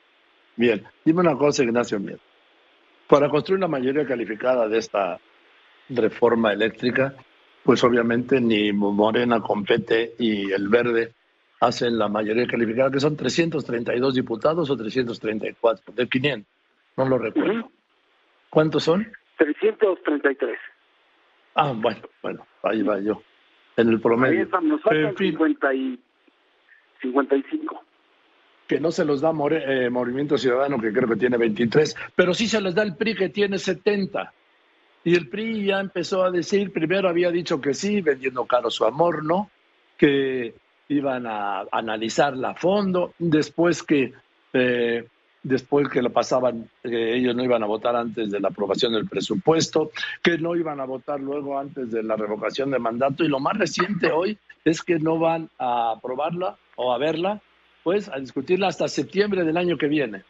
Bien, dime una cosa, Ignacio. Bien. Para construir la mayoría calificada de esta reforma eléctrica, pues obviamente ni Morena con P T y el Verde hacen la mayoría calificada, que son trescientos treinta y dos diputados o trescientos treinta y cuatro, de quinientos, no lo recuerdo. Uh-huh. ¿Cuántos son? trescientos treinta y tres. Ah, bueno, bueno, ahí va yo, en el promedio. Ahí estamos, nos faltan en fin, cincuenta y, cincuenta y cinco. Que no se los da More, eh, Movimiento Ciudadano, que creo que tiene veintitrés, pero sí se les da el P R I, que tiene setenta. Y el P R I ya empezó a decir, primero había dicho que sí, vendiendo caro su amor, ¿no? Que iban a analizarla a fondo, después que eh, después que lo pasaban, que ellos no iban a votar antes de la aprobación del presupuesto, que no iban a votar luego antes de la revocación de mandato, y lo más reciente hoy es que no van a aprobarla o a verla, pues a discutirla hasta septiembre del año que viene.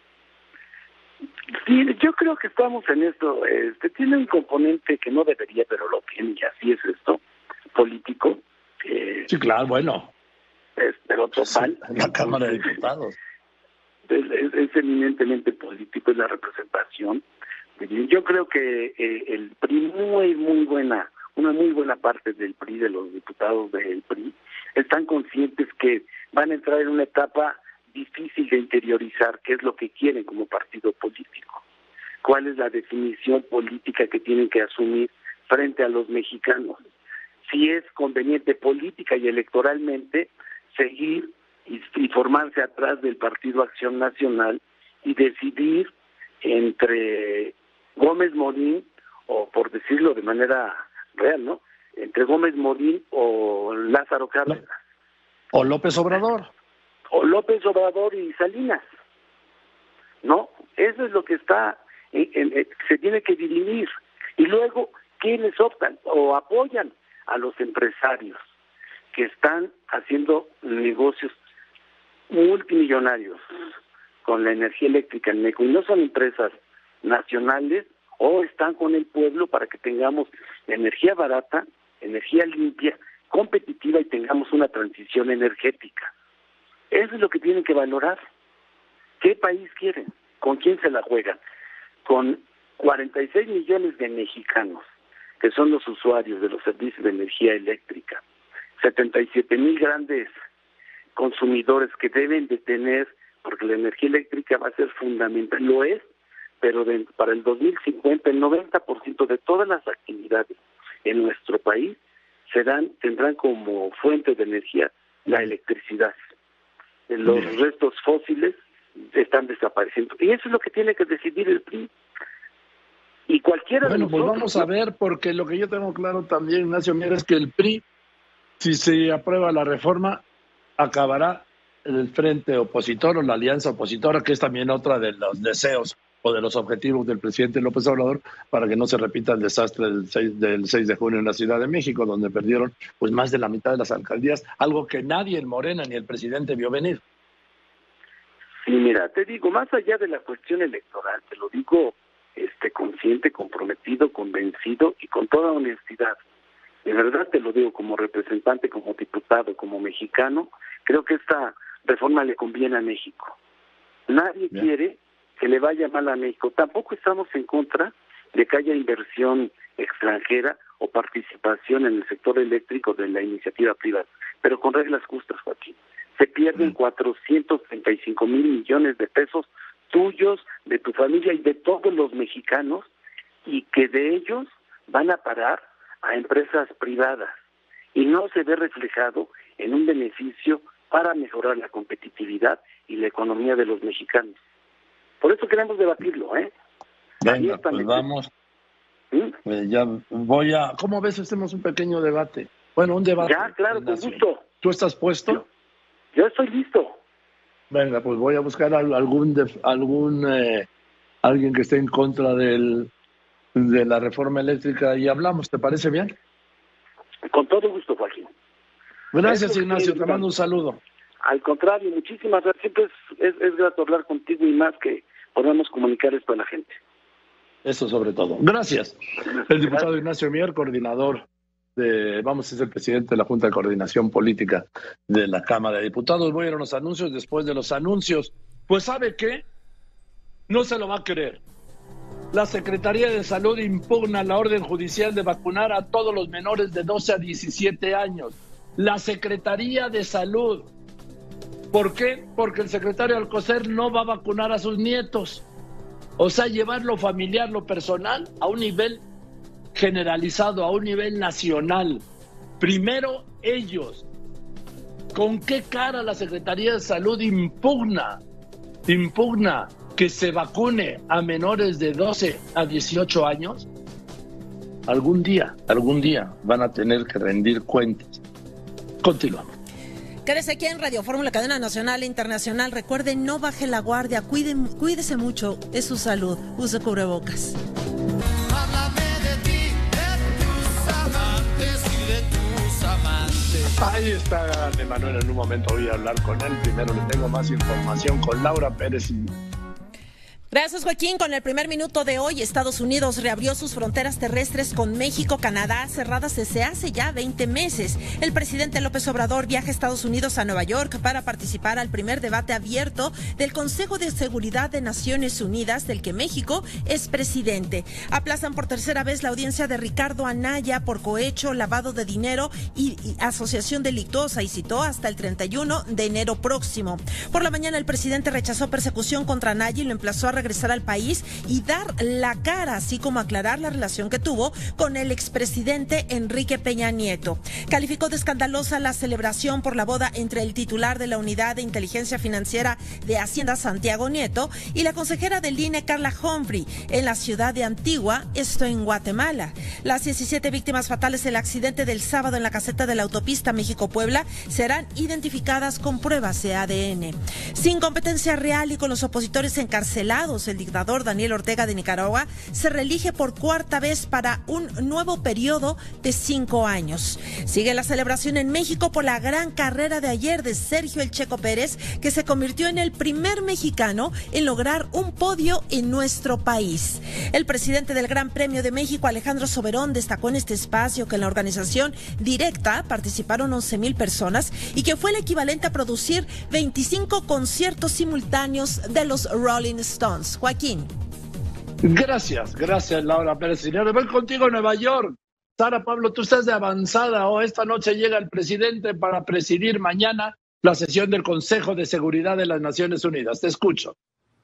Sí, yo creo que estamos en esto. Este tiene un componente que no debería, pero lo tiene, y así es esto, político. Eh, sí, claro, bueno. Es, pero total. Sí, la Cámara de Diputados. Es, es, es eminentemente político, es la representación. Yo creo que eh, el P R I, muy, muy buena, una muy buena parte del P R I, de los diputados del P R I, están conscientes que van a entrar en una etapa difícil de interiorizar qué es lo que quieren como partido político, cuál es la definición política que tienen que asumir frente a los mexicanos, si es conveniente política y electoralmente seguir y, y formarse atrás del Partido Acción Nacional y decidir entre Gómez Morín, o por decirlo de manera real, ¿no?, entre Gómez Morín o Lázaro Cárdenas. O López Obrador. O López Obrador y Salinas, ¿no? Eso es lo que está, en, en, en, se tiene que dirimir. Y luego, ¿quiénes optan o apoyan a los empresarios que están haciendo negocios multimillonarios con la energía eléctrica en México? Y no son empresas nacionales, o están con el pueblo para que tengamos energía barata energía limpia, competitiva y tengamos una transición energética. Eso es lo que tienen que valorar. ¿Qué país quieren? ¿Con quién se la juegan? Con cuarenta y seis millones de mexicanos, que son los usuarios de los servicios de energía eléctrica, setenta y siete mil grandes consumidores que deben de tener, porque la energía eléctrica va a ser fundamental, lo es, pero de, para el dos mil cincuenta el noventa por ciento de todas las actividades en nuestro país serán tendrán como fuente de energía la electricidad. Los restos fósiles están desapareciendo. Y eso es lo que tiene que decidir el P R I. Y cualquiera bueno, de nosotros... Bueno, pues vamos a ver, porque lo que yo tengo claro también, Ignacio Mier, es que el P R I, si se aprueba la reforma, acabará el frente opositor o la alianza opositora, que es también otra de los deseos o de los objetivos del presidente López Obrador, para que no se repita el desastre del seis, del seis de junio en la Ciudad de México, donde perdieron pues más de la mitad de las alcaldías, algo que nadie en Morena ni el presidente vio venir. Sí, mira, te digo, más allá de la cuestión electoral, te lo digo este consciente, comprometido, convencido y con toda honestidad. De verdad te lo digo como representante, como diputado, como mexicano, creo que esta reforma le conviene a México. Nadie Bien. quiere que le vaya mal a México. Tampoco estamos en contra de que haya inversión extranjera o participación en el sector eléctrico de la iniciativa privada, pero con reglas justas, Joaquín. Se pierden cuatrocientos treinta y cinco mil millones de pesos tuyos, de tu familia y de todos los mexicanos, y que de ellos van a parar a empresas privadas y no se ve reflejado en un beneficio para mejorar la competitividad y la economía de los mexicanos. Por eso queremos debatirlo, ¿eh? Venga, pues vamos. ¿Mm? Pues ya voy a... ¿Cómo ves? Hacemos un pequeño debate. Bueno, un debate. Ya, claro, con gusto. ¿Tú estás puesto? Yo, yo estoy listo. Venga, pues voy a buscar algún algún eh, alguien que esté en contra del de la reforma eléctrica y hablamos. ¿Te parece bien? Con todo gusto, Joaquín. Gracias, Ignacio. Te mando un saludo. Al contrario, muchísimas gracias. Siempre es, es, es grato hablar contigo y más que podamos comunicar esto a la gente. Eso sobre todo. Gracias. El diputado Ignacio Mier, coordinador de, vamos, es el presidente de la Junta de Coordinación Política de la Cámara de Diputados. Voy a ir a los anuncios. Después de los anuncios, pues ¿sabe qué? No se lo va a creer. La Secretaría de Salud impugna la orden judicial de vacunar a todos los menores de doce a diecisiete años. La Secretaría de Salud. ¿Por qué? Porque el secretario Alcocer no va a vacunar a sus nietos. O sea, llevar lo familiar, lo personal, a un nivel generalizado, a un nivel nacional. Primero ellos. ¿Con qué cara la Secretaría de Salud impugna, impugna que se vacune a menores de doce a dieciocho años? Algún día, algún día van a tener que rendir cuentas. Continuamos. Quédese aquí en Radio Fórmula, cadena nacional e internacional. Recuerde, no baje la guardia, cuide, cuídese mucho, es su salud. Use cubrebocas. Háblame de ti, de tus amantes y de tus amantes. Ahí está de Manuel, en un momento voy a hablar con él. Primero le tengo más información con Laura Pérez. Y... Gracias, Joaquín. Con el primer minuto de hoy, Estados Unidos reabrió sus fronteras terrestres con México, Canadá, cerradas desde hace ya veinte meses. El presidente López Obrador viaja a Estados Unidos a Nueva York para participar al primer debate abierto del Consejo de Seguridad de Naciones Unidas, del que México es presidente. Aplazan por tercera vez la audiencia de Ricardo Anaya por cohecho, lavado de dinero y, y asociación delictuosa, y citó hasta el treinta y uno de enero próximo. Por la mañana, el presidente rechazó persecución contra Anaya y lo emplazó a regresar al país y dar la cara, así como aclarar la relación que tuvo con el expresidente Enrique Peña Nieto. Calificó de escandalosa la celebración por la boda entre el titular de la Unidad de Inteligencia Financiera de Hacienda, Santiago Nieto, y la consejera del I N E, Carla Humphrey, en la ciudad de Antigua, esto en Guatemala. Las diecisiete víctimas fatales del accidente del sábado en la caseta de la autopista México-Puebla serán identificadas con pruebas de A D N. Sin competencia real y con los opositores encarcelados Diputados, el dictador Daniel Ortega de Nicaragua se reelige por cuarta vez para un nuevo periodo de cinco años. Sigue la celebración en México por la gran carrera de ayer de Sergio El Checo Pérez, que se convirtió en el primer mexicano en lograr un podio en nuestro país. El presidente del Gran Premio de México, Alejandro Soberón, destacó en este espacio que en la organización directa participaron once mil personas y que fue el equivalente a producir veinticinco conciertos simultáneos de los Rolling Stones. Joaquín. Gracias, gracias Laura Pérez. Voy contigo a Nueva York. Sara Pablo, tú estás de avanzada. O esta noche llega el presidente para presidir mañana la sesión del Consejo de Seguridad de las Naciones Unidas. Te escucho.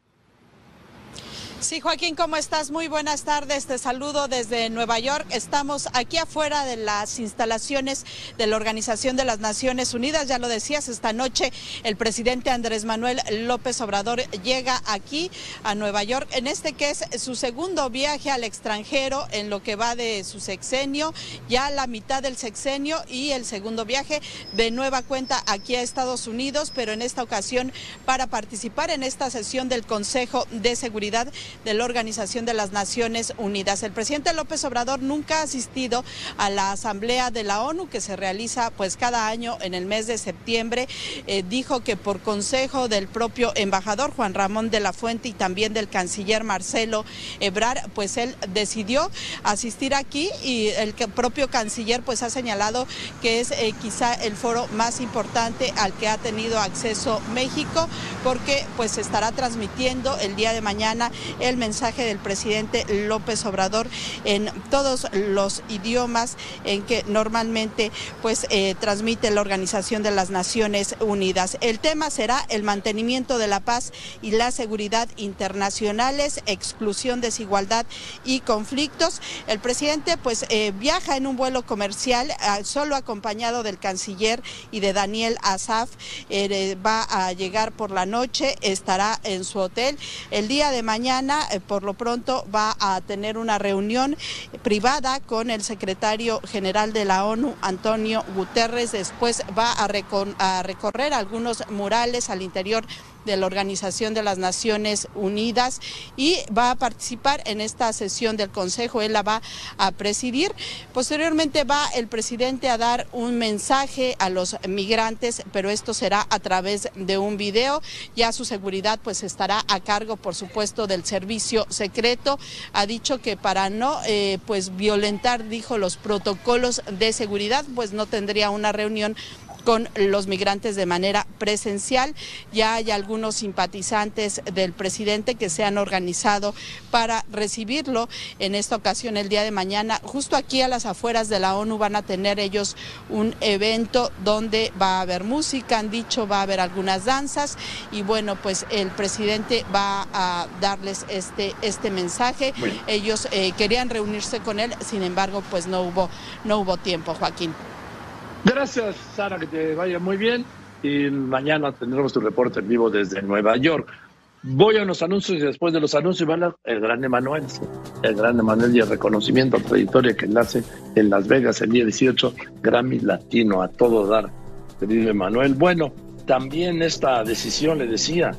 Sí, Joaquín, ¿cómo estás? Muy buenas tardes, te saludo desde Nueva York. Estamos aquí afuera de las instalaciones de la Organización de las Naciones Unidas. Ya lo decías, esta noche el presidente Andrés Manuel López Obrador llega aquí a Nueva York, en este que es su segundo viaje al extranjero en lo que va de su sexenio, ya la mitad del sexenio y el segundo viaje de nueva cuenta aquí a Estados Unidos, pero en esta ocasión para participar en esta sesión del Consejo de Seguridad de la Organización de las Naciones Unidas. El presidente López Obrador nunca ha asistido a la Asamblea de la ONU que se realiza pues cada año en el mes de septiembre. Eh, dijo que por consejo del propio embajador Juan Ramón de la Fuente y también del canciller Marcelo Ebrard, pues él decidió asistir aquí y el propio canciller pues ha señalado que es eh, quizá el foro más importante al que ha tenido acceso México, porque pues se estará transmitiendo el día de mañana el mensaje del presidente López Obrador en todos los idiomas en que normalmente pues eh, transmite la Organización de las Naciones Unidas. El tema será el mantenimiento de la paz y la seguridad internacionales, exclusión, desigualdad y conflictos. El presidente pues eh, viaja en un vuelo comercial eh, solo acompañado del canciller y de Daniel Asaf. Eh, va a llegar por la noche, estará en su hotel. El día de mañana Eh, por lo pronto va a tener una reunión privada con el secretario general de la ONU, Antonio Guterres. Después va a, recor- a recorrer algunos murales al interior de la Organización de las Naciones Unidas y va a participar en esta sesión del Consejo. Él la va a presidir. Posteriormente va el presidente a dar un mensaje a los migrantes, pero esto será a través de un video. Ya su seguridad pues estará a cargo, por supuesto, del servicio secreto. Ha dicho que para no eh, pues violentar, dijo, los protocolos de seguridad, pues no tendría una reunión con los migrantes de manera presencial. Ya hay algunos simpatizantes del presidente que se han organizado para recibirlo. En esta ocasión, el día de mañana, justo aquí a las afueras de la ONU, van a tener ellos un evento donde va a haber música, han dicho, va a haber algunas danzas y bueno, pues el presidente va a darles este, este mensaje. Bueno. Ellos eh, querían reunirse con él, sin embargo, pues no hubo, no hubo tiempo, Joaquín. Gracias, Sara, que te vaya muy bien y mañana tendremos tu reporte en vivo desde Nueva York. Voy a unos anuncios y después de los anuncios van a el gran Emanuel, el gran Emanuel y el reconocimiento a trayectoria que nace en Las Vegas el día dieciocho, Grammy Latino, a todo dar, querido Emanuel. Bueno, también esta decisión, le decía,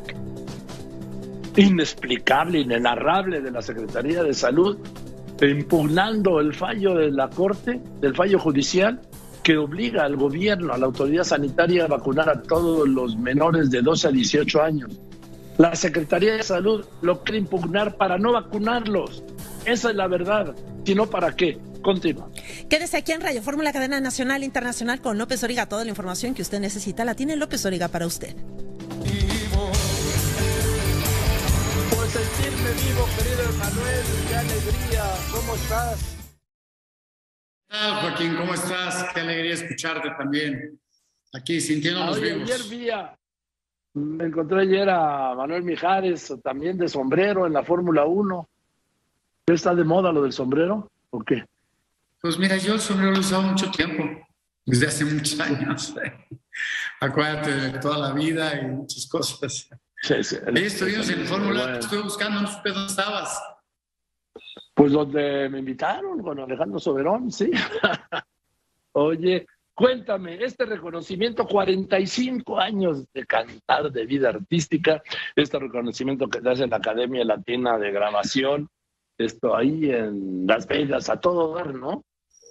inexplicable, inenarrable de la Secretaría de Salud, impugnando el fallo de la Corte, del fallo judicial, que obliga al gobierno, a la autoridad sanitaria a vacunar a todos los menores de doce a dieciocho años. La Secretaría de Salud lo quiere impugnar para no vacunarlos. Esa es la verdad. Si no, ¿para qué? Continúa. Quédese aquí en Radio Fórmula, cadena nacional e internacional con López Dóriga. Toda la información que usted necesita la tiene López Dóriga para usted. Pues sentirme vivo, querido Emanuel, qué alegría. ¿Cómo estás? ¿Qué tal, Joaquín? ¿Cómo estás? Qué alegría escucharte también. Aquí, sintiéndonos Oye, vivos. Ayer vi a, me encontré ayer a Manuel Mijares, también de sombrero en la Fórmula uno. ¿Está de moda lo del sombrero o qué? Pues mira, yo el sombrero lo he usado mucho tiempo, desde hace muchos años. Acuérdate de toda la vida y muchas cosas. Sí, sí. Ahí estuvimos en Fórmula, bueno. Te estuve buscando, no supe dónde estabas. Pues donde me invitaron con Alejandro Soberón, sí. Oye, Cuéntame, este reconocimiento, cuarenta y cinco años de cantar, de vida artística, este reconocimiento que te hace la Academia Latina de Grabación, esto ahí en Las Vegas, a todo dar, ¿no?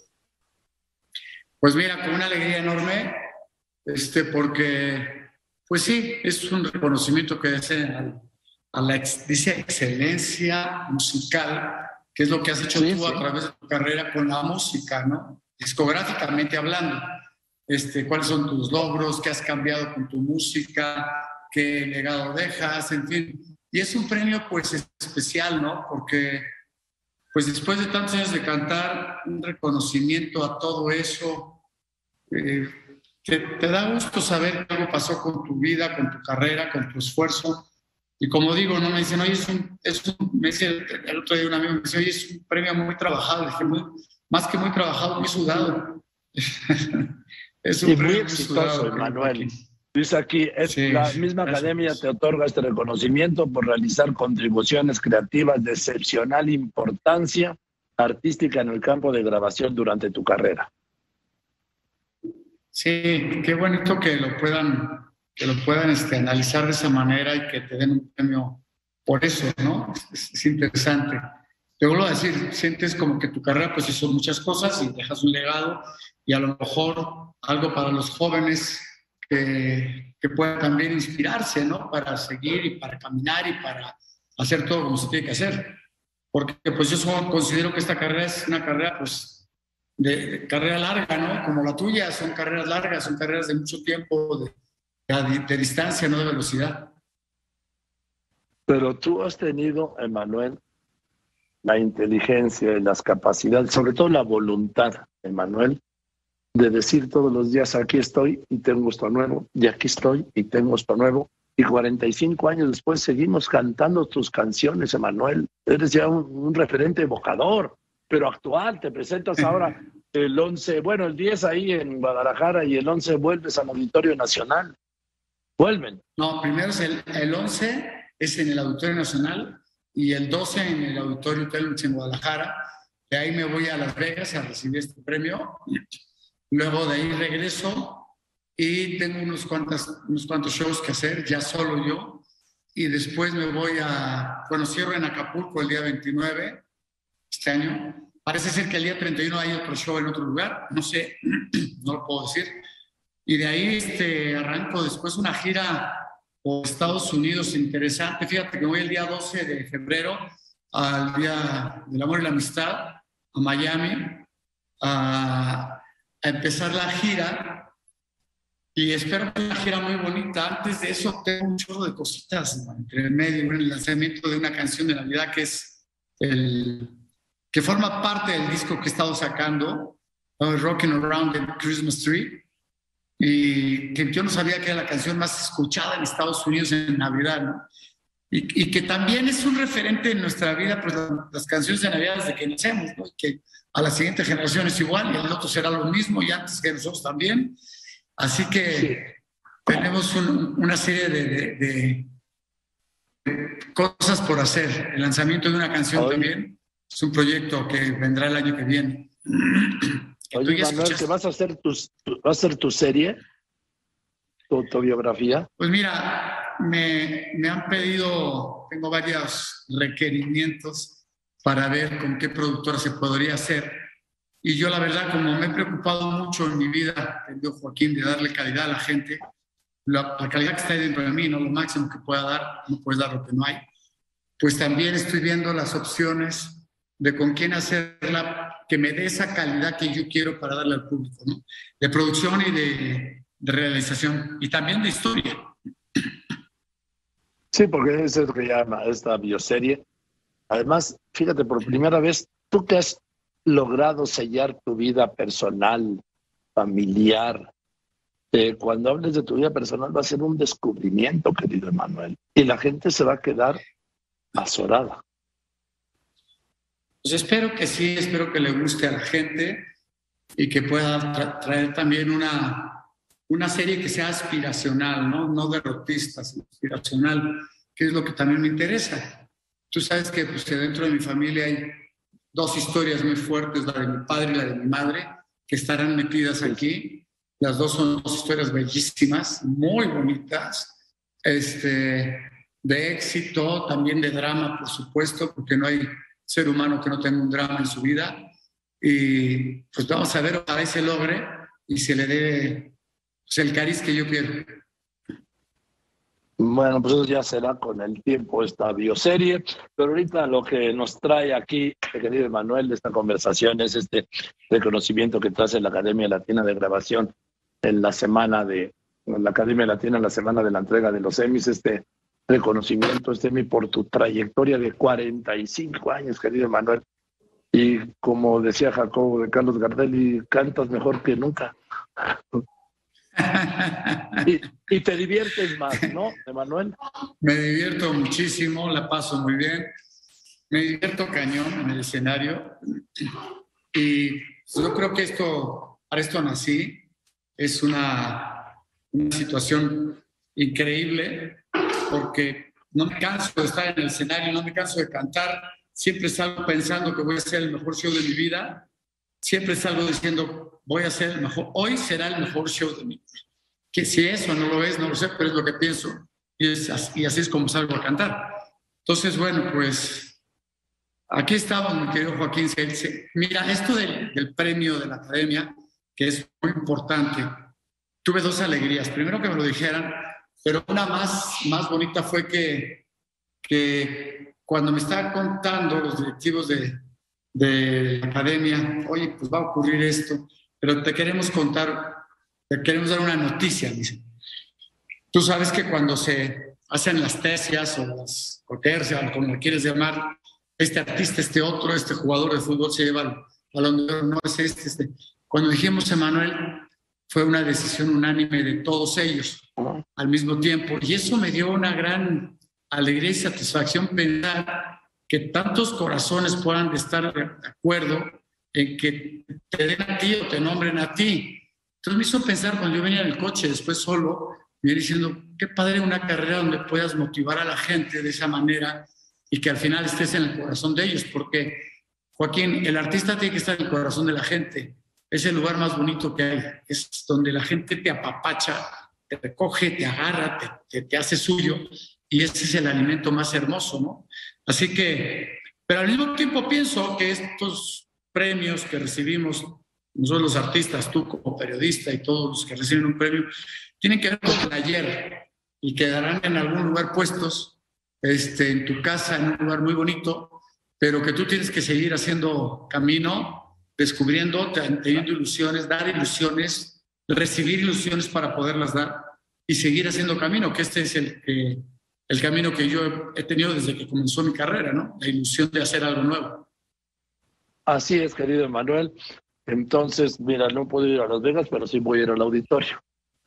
Pues mira, con una alegría enorme, este, porque, pues sí, es un reconocimiento que hace a, a la ex, dice excelencia musical, que es lo que has hecho sí, tú sí. a través de tu carrera con la música, ¿no? Discográficamente hablando. Este, ¿cuáles son tus logros? ¿Qué has cambiado con tu música? ¿Qué legado dejas? En fin. Y es un premio, pues, especial, ¿no? Porque, pues, después de tantos años de cantar, un reconocimiento a todo eso, eh, te, te da gusto saber que algo pasó con tu vida, con tu carrera, con tu esfuerzo. Y como digo, no me dicen, oye, es un, es un, me dice el otro día un amigo, me dice, oye, es un premio muy trabajado. Le dije, muy, más que muy trabajado, muy sudado. Es un y muy exitoso, Manuel. Dice aquí, es sí, la misma academia te otorga este reconocimiento por realizar contribuciones creativas de excepcional importancia artística en el campo de grabación durante tu carrera. Sí, qué bonito que lo puedan, que lo puedan este, analizar de esa manera y que te den un premio por eso, ¿no? Es, es interesante. Te vuelvo a decir, sientes como que tu carrera pues hizo muchas cosas y dejas un legado y a lo mejor algo para los jóvenes que, que puedan también inspirarse, ¿no? Para seguir y para caminar y para hacer todo como se tiene que hacer. Porque pues yo considero que esta carrera es una carrera pues de, de carrera larga, ¿no? Como la tuya, son carreras largas, son carreras de mucho tiempo, de, de, de distancia, no de velocidad. Pero tú has tenido, Emanuel, la inteligencia y las capacidades, sobre todo la voluntad, Emanuel, de decir todos los días, aquí estoy y tengo esto nuevo, y aquí estoy y tengo esto nuevo, y cuarenta y cinco años después seguimos cantando tus canciones, Emanuel. Eres ya un, un referente evocador, pero actual. Te presentas ahora el once, bueno, el diez ahí en Guadalajara y el once vuelves al Auditorio Nacional. Vuelven. No, primero es el, el once es en el Auditorio Nacional y el doce en el Auditorio Telmex en Guadalajara. De ahí me voy a Las Vegas a recibir este premio. Luego de ahí regreso y tengo unos cuantos, unos cuantos shows que hacer, ya solo yo. Y después me voy a, bueno, cierro en Acapulco el día veintinueve, este año. Parece ser que el día treinta y uno hay otro show en otro lugar, no sé, no lo puedo decir. Y de ahí este, arranco después una gira por Estados Unidos interesante. Fíjate que voy el día doce de febrero al Día del Amor y la Amistad a Miami a, a empezar la gira y espero que una gira muy bonita. Antes de eso tengo un chorro de cositas, ¿no? Entre el medio, el lanzamiento de una canción de Navidad que es el que forma parte del disco que he estado sacando, uh, Rocking Around the Christmas Tree, y que yo no sabía que era la canción más escuchada en Estados Unidos en Navidad, ¿no? Y, y que también es un referente en nuestra vida, pues la, las canciones de Navidad desde que nacemos, ¿no? Y que a la siguiente generación es igual y el otro será lo mismo y antes que nosotros también. Así que sí. Tenemos un, una serie de, de, de, de cosas por hacer. El lanzamiento de una canción Oye. también es un proyecto que vendrá el año que viene. Oye, Manuel, ¿que vas a hacer tu, vas a hacer tu serie, tu autobiografía? Pues mira, me, me han pedido, tengo varios requerimientos para ver con qué productora se podría hacer. Y yo la verdad, como me he preocupado mucho en mi vida, entendió Joaquín, de darle calidad a la gente, la, la calidad que está ahí dentro de mí, no lo máximo que pueda dar, no puedes dar lo que no hay, pues también estoy viendo las opciones de con quién hacerla, que me dé esa calidad que yo quiero para darle al público, ¿no? De producción y de, de realización, y también de historia. Sí, porque es lo que llama esta bioserie. Además, fíjate, por primera vez, tú que has logrado sellar tu vida personal, familiar, eh, cuando hables de tu vida personal va a ser un descubrimiento, querido Emanuel, y la gente se va a quedar azorada. Pues espero que sí, espero que le guste a la gente y que pueda tra traer también una, una serie que sea aspiracional, ¿no? No derrotista, sino aspiracional, que es lo que también me interesa. Tú sabes que, pues, que dentro de mi familia hay dos historias muy fuertes, la de mi padre y la de mi madre, que estarán metidas aquí. Las dos son dos historias bellísimas, muy bonitas, este, de éxito, también de drama, por supuesto, porque no hay ser humano que no tenga un drama en su vida. Y pues vamos a ver, ojalá se logre y se le dé pues, el cariz que yo quiero. Bueno, pues eso ya será con el tiempo esta bioserie, pero ahorita lo que nos trae aquí, querido Emanuel, de esta conversación es este reconocimiento que trae la Academia Latina de Grabación en la semana de, en la Academia Latina en la semana de la entrega de los Emmys, este reconocimiento, este Emmy por tu trayectoria de cuarenta y cinco años, querido Emanuel. Y como decía Jacobo de Carlos Gardel, cantas mejor que nunca. y, y te diviertes más, ¿no, Emanuel? Me divierto muchísimo, la paso muy bien. Me divierto cañón en el escenario. Y yo creo que esto, para esto nací, es una, una situación increíble, porque no me canso de estar en el escenario, no me canso de cantar. Siempre salgo pensando que voy a hacer el mejor show de mi vida. Siempre salgo diciendo, voy a hacer el mejor, hoy será el mejor show de mi vida. Que si eso no lo es, no lo sé, pero es lo que pienso. Y, es así, y así es como salgo a cantar. Entonces, bueno, pues aquí estamos, mi querido Joaquín. Mira, esto del, del premio de la Academia, que es muy importante, tuve dos alegrías. Primero que me lo dijeran, pero una más, más bonita fue que, que cuando me estaban contando los directivos de, de la Academia, oye, pues va a ocurrir esto, pero te queremos contar, te queremos dar una noticia, dicen. Tú sabes que cuando se hacen las tercias o las o tercias, como le quieres llamar, este artista, este otro, este jugador de fútbol se lleva el balón de oro, no es este, este. Cuando dijimos Emanuel, fue una decisión unánime de todos ellos al mismo tiempo, y eso me dio una gran alegría y satisfacción pensar que tantos corazones puedan estar de acuerdo en que te den a ti o te nombren a ti. Entonces me hizo pensar, cuando yo venía en el coche después solo, me iba diciendo, qué padre una carrera donde puedas motivar a la gente de esa manera y que al final estés en el corazón de ellos, porque, Joaquín, el artista tiene que estar en el corazón de la gente. Es el lugar más bonito que hay. Es donde la gente te apapacha, te recoge, te agarra, te, te, te hace suyo, y ese es el alimento más hermoso, ¿no? Así que, pero al mismo tiempo pienso que estos premios que recibimos, nosotros los artistas, tú como periodista y todos los que reciben un premio, tienen que ver con el ayer y quedarán en algún lugar puestos, este, en tu casa, en un lugar muy bonito, pero que tú tienes que seguir haciendo camino, descubriendo, teniendo ilusiones, dar ilusiones, recibir ilusiones para poderlas dar y seguir haciendo camino, que este es el, eh, el camino que yo he tenido desde que comenzó mi carrera, ¿no? La ilusión de hacer algo nuevo. Así es, querido Emanuel. Entonces, mira, no puedo ir a Las Vegas, pero sí voy a ir al auditorio.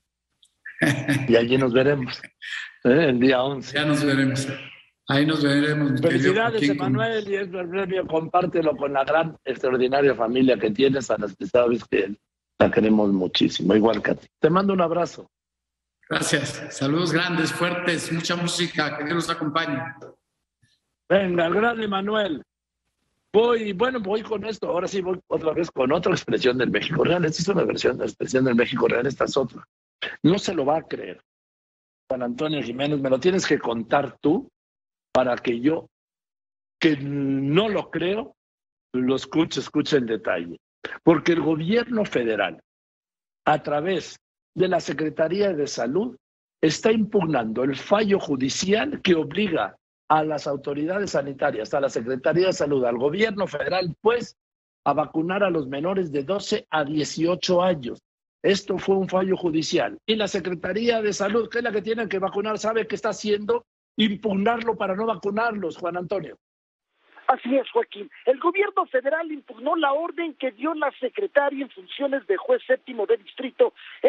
Y allí nos veremos, ¿eh? El día once. Ya nos veremos. Ahí nos veremos. Felicidades, Emanuel, y este premio compártelo con la gran, extraordinaria familia que tienes, a las que sabes que la queremos muchísimo, igual que a ti. Te mando un abrazo. Gracias. Saludos grandes, fuertes, mucha música, que Dios los acompañe. Venga, el gran Emanuel. Voy, bueno, voy con esto. Ahora sí voy otra vez con otra expresión del México Real. Esta es una versión de la expresión del México Real, esta es otra. No se lo va a creer, Juan Antonio Jiménez, me lo tienes que contar tú para que yo, que no lo creo, lo escuche, escuche en detalle. Porque el gobierno federal, a través de la Secretaría de Salud, está impugnando el fallo judicial que obliga a las autoridades sanitarias, a la Secretaría de Salud, al gobierno federal, pues, a vacunar a los menores de doce a dieciocho años. Esto fue un fallo judicial. Y la Secretaría de Salud, que es la que tiene que vacunar, ¿sabe qué está haciendo? Impugnarlo para no vacunarlos, Juan Antonio. Así es, Joaquín. El gobierno federal impugnó la orden que dio la secretaria en funciones de juez séptimo de distrito en el estado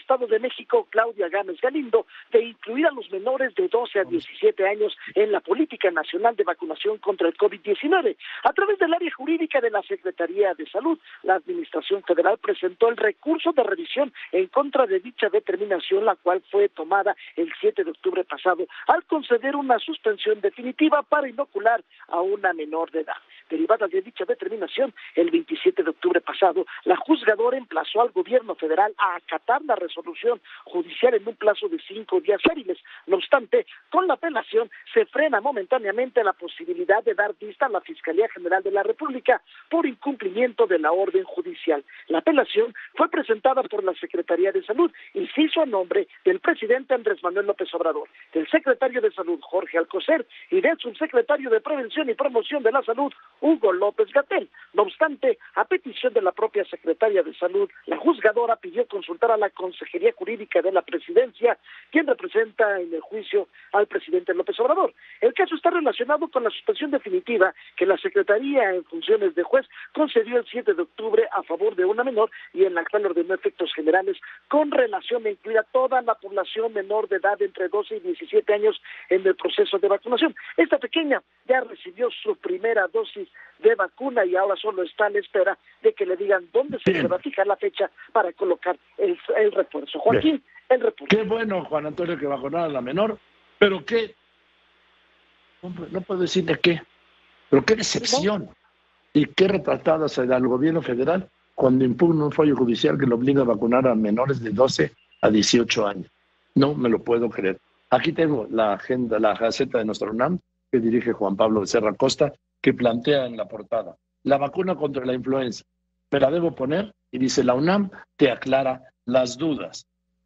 Estado de México, Claudia Gámez Galindo, de incluir a los menores de doce a diecisiete años en la política nacional de vacunación contra el COVID diecinueve. A través del área jurídica de la Secretaría de Salud, la Administración Federal presentó el recurso de revisión en contra de dicha determinación, la cual fue tomada el siete de octubre pasado, al conceder una suspensión definitiva para inocular a una menor de edad. Derivada de dicha determinación, el veintisiete de octubre pasado, la juzgadora emplazó al gobierno federal a acatar la resolución judicial en un plazo de cinco días hábiles. No obstante, con la apelación se frena momentáneamente la posibilidad de dar vista a la Fiscalía General de la República por incumplimiento de la orden judicial. La apelación fue presentada por la Secretaría de Salud y se hizo a nombre del presidente Andrés Manuel López Obrador, del secretario de Salud Jorge Alcocer y del subsecretario de Prevención y Promoción de la Salud Hugo López-Gatell. No obstante, a petición de la propia secretaria de Salud, la juzgadora pidió consultar a la Consejería Jurídica de la Presidencia, quien representa en el juicio al presidente López Obrador. El caso está relacionado con la suspensión definitiva que la Secretaría en funciones de juez concedió el siete de octubre a favor de una menor y en la cual ordenó efectos generales con relación a incluir a toda la población menor de edad entre doce y diecisiete años en el proceso de vacunación. Esta pequeña ya recibió su primera dosis de vacuna y ahora solo está a la espera de que le digan dónde se le va a fijar la fecha para colocar el, el refuerzo. Joaquín, Bien. el refuerzo. Qué bueno, Juan Antonio, que vacunar a la menor, pero qué, no puedo decir de qué, pero qué decepción y qué retratada se da al gobierno federal cuando impugna un fallo judicial que lo obliga a vacunar a menores de doce a dieciocho años. No me lo puedo creer. Aquí tengo la agenda, la gaceta de nuestra UNAM, que dirige Juan Pablo Becerra Costa, que plantea en la portada la vacuna contra la influenza. Me la debo poner y dice: la UNAM te aclara las dudas.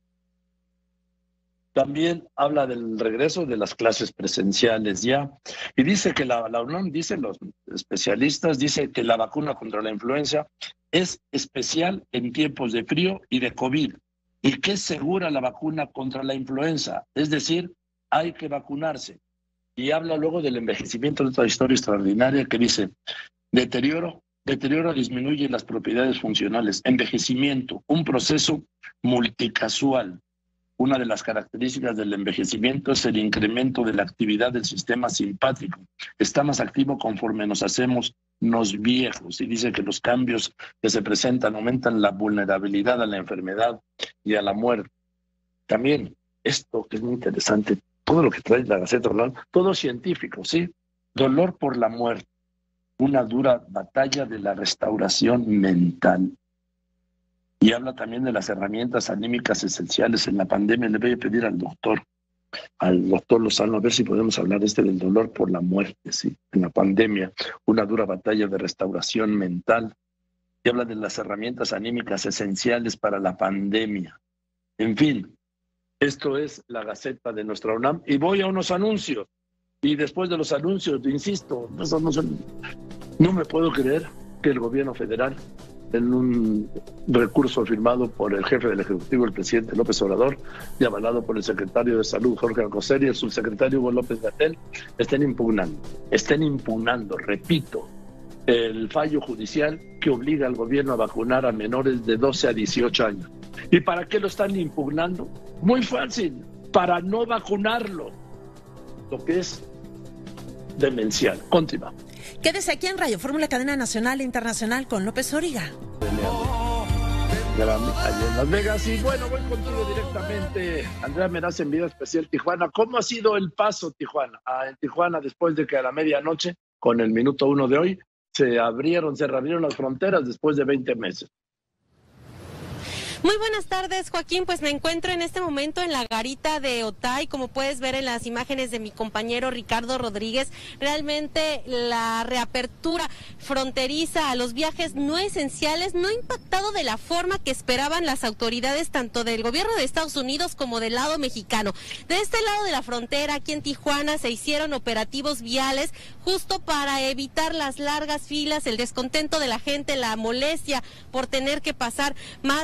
También habla del regreso de las clases presenciales ya, y dice que la, la UNAM, dicen los especialistas, dice que la vacuna contra la influenza es especial en tiempos de frío y de COVID, y que es segura la vacuna contra la influenza, es decir, hay que vacunarse. Y habla luego del envejecimiento, de otra historia extraordinaria que dice: deterioro, deterioro disminuye las propiedades funcionales, envejecimiento, un proceso multicasual. Una de las características del envejecimiento es el incremento de la actividad del sistema simpático. Está más activo conforme nos hacemos nos viejos, y dice que los cambios que se presentan aumentan la vulnerabilidad a la enfermedad y a la muerte. También, esto que es muy interesante, todo lo que trae la Gaceta Oral, todo científico, ¿sí? Dolor por la muerte, una dura batalla de la restauración mental. Y habla también de las herramientas anímicas esenciales en la pandemia. Le voy a pedir al doctor, al doctor Lozano, a ver si podemos hablar este del dolor por la muerte, ¿sí? En la pandemia, una dura batalla de restauración mental. Y habla de las herramientas anímicas esenciales para la pandemia. En fin, esto es la Gaceta de nuestra UNAM. Y voy a unos anuncios. Y después de los anuncios, insisto, no, no, no me puedo creer que el gobierno federal, en un recurso firmado por el jefe del Ejecutivo, el presidente López Obrador, y avalado por el secretario de Salud, Jorge Alcocer, y el subsecretario Hugo López-Gatell, estén impugnando, estén impugnando, repito, el fallo judicial que obliga al gobierno a vacunar a menores de doce a dieciocho años. ¿Y para qué lo están impugnando? Muy fácil, para no vacunarlo, lo que es demencial. Continúa. Quédese aquí en Radio Fórmula, cadena nacional e internacional con López Dóriga. Allá en Las Vegas. Y bueno, voy contigo directamente, Andrea Meraz, en Vida Especial Tijuana. ¿Cómo ha sido el paso, Tijuana? Ah, en Tijuana, después de que a la medianoche, con el minuto uno de hoy, se abrieron, se reabrieron las fronteras después de veinte meses. Muy buenas tardes, Joaquín. Pues me encuentro en este momento en la garita de Otay, como puedes ver en las imágenes de mi compañero Ricardo Rodríguez. Realmente la reapertura fronteriza a los viajes no esenciales no ha impactado de la forma que esperaban las autoridades, tanto del gobierno de Estados Unidos como del lado mexicano. De este lado de la frontera, aquí en Tijuana, se hicieron operativos viales justo para evitar las largas filas, el descontento de la gente, la molestia por tener que pasar más de tres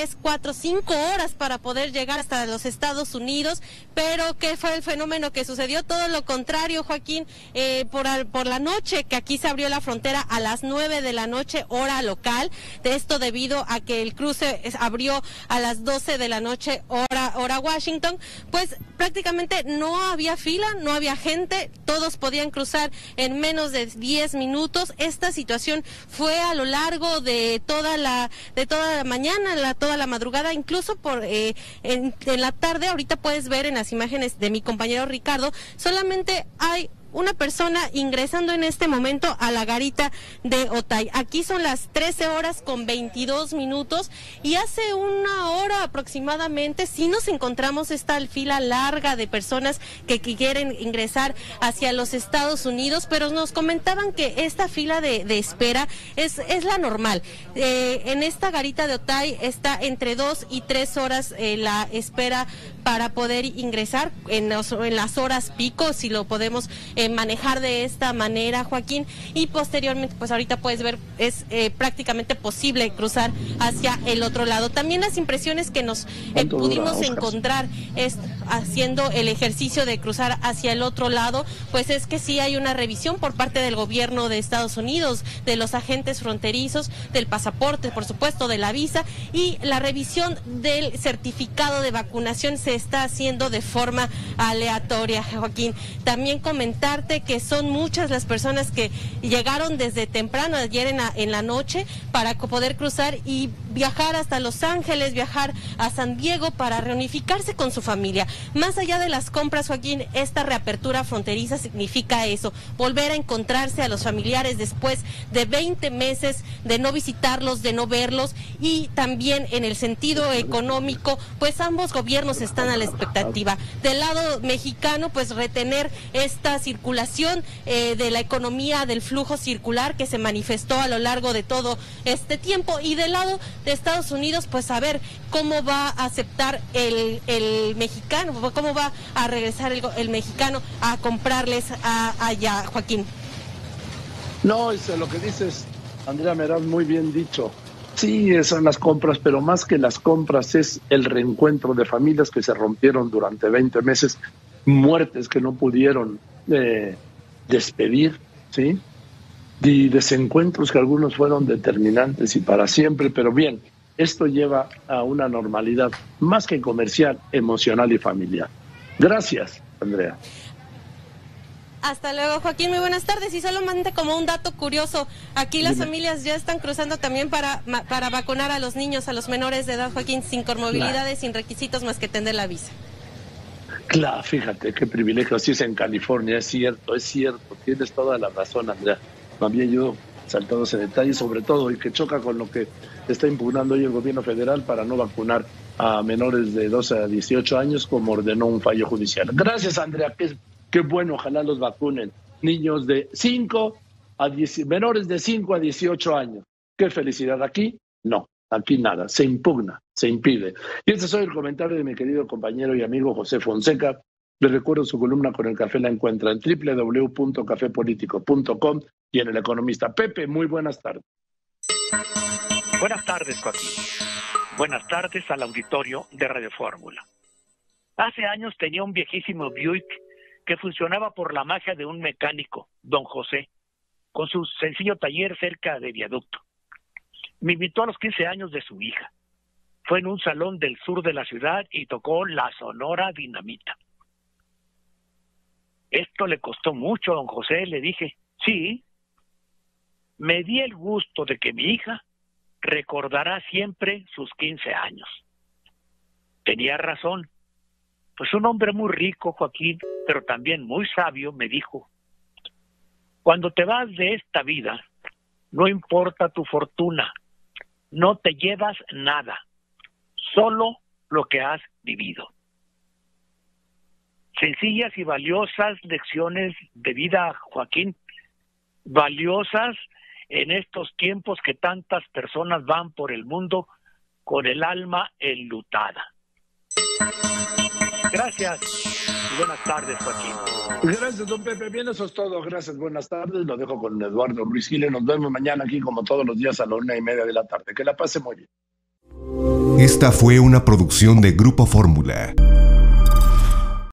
tres, cuatro, cinco horas para poder llegar hasta los Estados Unidos. Pero ¿qué fue el fenómeno que sucedió? Todo lo contrario, Joaquín, eh, por, por la noche, que aquí se abrió la frontera a las nueve de la noche, hora local. De esto debido a que el cruce abrió a las doce de la noche, hora, hora Washington. Pues prácticamente no había fila, no había gente, todos podían cruzar en menos de diez minutos. Esta situación fue a lo largo de toda la de toda la mañana, la, toda la madrugada, incluso por eh, en, en la tarde. Ahorita puedes ver en las imágenes de mi compañero Ricardo, solamente hay una persona ingresando en este momento a la garita de Otay. Aquí son las trece horas con veintidós minutos y hace una hora aproximadamente sí nos encontramos esta fila larga de personas que, que quieren ingresar hacia los Estados Unidos, pero nos comentaban que esta fila de, de espera es, es la normal. Eh, en esta garita de Otay está entre dos y tres horas eh, la espera para poder ingresar en, los, en las horas pico, si lo podemos eh, manejar de esta manera, Joaquín, y posteriormente, pues ahorita puedes ver, es eh, prácticamente posible cruzar hacia el otro lado. También las impresiones que nos eh, pudimos dura, encontrar es, haciendo el ejercicio de cruzar hacia el otro lado, pues es que sí hay una revisión por parte del gobierno de Estados Unidos, de los agentes fronterizos, del pasaporte, por supuesto, de la visa, y la revisión del certificado de vacunación se está haciendo de forma aleatoria, Joaquín. También comentarte que son muchas las personas que llegaron desde temprano, ayer en la, en la noche, para poder cruzar y viajar hasta Los Ángeles, viajar a San Diego para reunificarse con su familia. Más allá de las compras, Joaquín, esta reapertura fronteriza significa eso, volver a encontrarse a los familiares después de veinte meses de no visitarlos, de no verlos, y también en el sentido económico, pues ambos gobiernos están a la expectativa. Del lado mexicano, pues retener esta circulación eh, de la economía, del flujo circular que se manifestó a lo largo de todo este tiempo, y del lado de Estados Unidos, pues saber cómo va a aceptar el, el mexicano, cómo va a regresar el, el mexicano a comprarles a, allá, Joaquín. No, es lo que dices, Andrea Meraz, muy bien dicho. Sí, son las compras, pero más que las compras es el reencuentro de familias que se rompieron durante veinte meses, muertes que no pudieron eh, despedir, ¿sí? Y desencuentros que algunos fueron determinantes y para siempre, pero bien, esto lleva a una normalidad más que comercial, emocional y familiar. Gracias, Andrea. Hasta luego, Joaquín, muy buenas tardes. Y solamente como un dato curioso, aquí las Dime. familias ya están cruzando también para para vacunar a los niños, a los menores de edad, Joaquín, sin comorbilidades, claro, sin requisitos más que tener la visa. Claro, fíjate qué privilegio, así es en California, es cierto, es cierto, tienes toda la razón, Andrea. Había yo saltado ese detalle, sobre todo, y que choca con lo que está impugnando hoy el gobierno federal para no vacunar a menores de doce a dieciocho años, como ordenó un fallo judicial. Gracias, Andrea, que Qué bueno, ojalá los vacunen. Niños de cinco a diez, menores de cinco a dieciocho años. Qué felicidad. Aquí, no, aquí nada. Se impugna, se impide. Y este es hoy el comentario de mi querido compañero y amigo José Fonseca. Le recuerdo su columna con el café, la encuentra en doble u doble u doble u punto café político punto com y en El Economista. Pepe, muy buenas tardes. Buenas tardes, Joaquín. Buenas tardes al auditorio de Radio Fórmula. Hace años tenía un viejísimo Buick que funcionaba por la magia de un mecánico, don José, con su sencillo taller cerca de Viaducto. Me invitó a los quince años de su hija. Fue en un salón del sur de la ciudad y tocó la Sonora Dinamita. Esto le costó mucho, don José, le dije. Sí, me di el gusto de que mi hija recordará siempre sus quince años. Tenía razón. Pues un hombre muy rico, Joaquín, pero también muy sabio, me dijo: cuando te vas de esta vida, no importa tu fortuna, no te llevas nada, solo lo que has vivido. Sencillas y valiosas lecciones de vida, Joaquín, valiosas en estos tiempos que tantas personas van por el mundo con el alma enlutada. Gracias y buenas tardes, Joaquín. Gracias, don Pepe. Bien, eso es todo. Gracias, buenas tardes. Lo dejo con Eduardo Ruiz Gile. Nos vemos mañana aquí como todos los días a la una y media de la tarde. Que la pase muy bien. Esta fue una producción de Grupo Fórmula.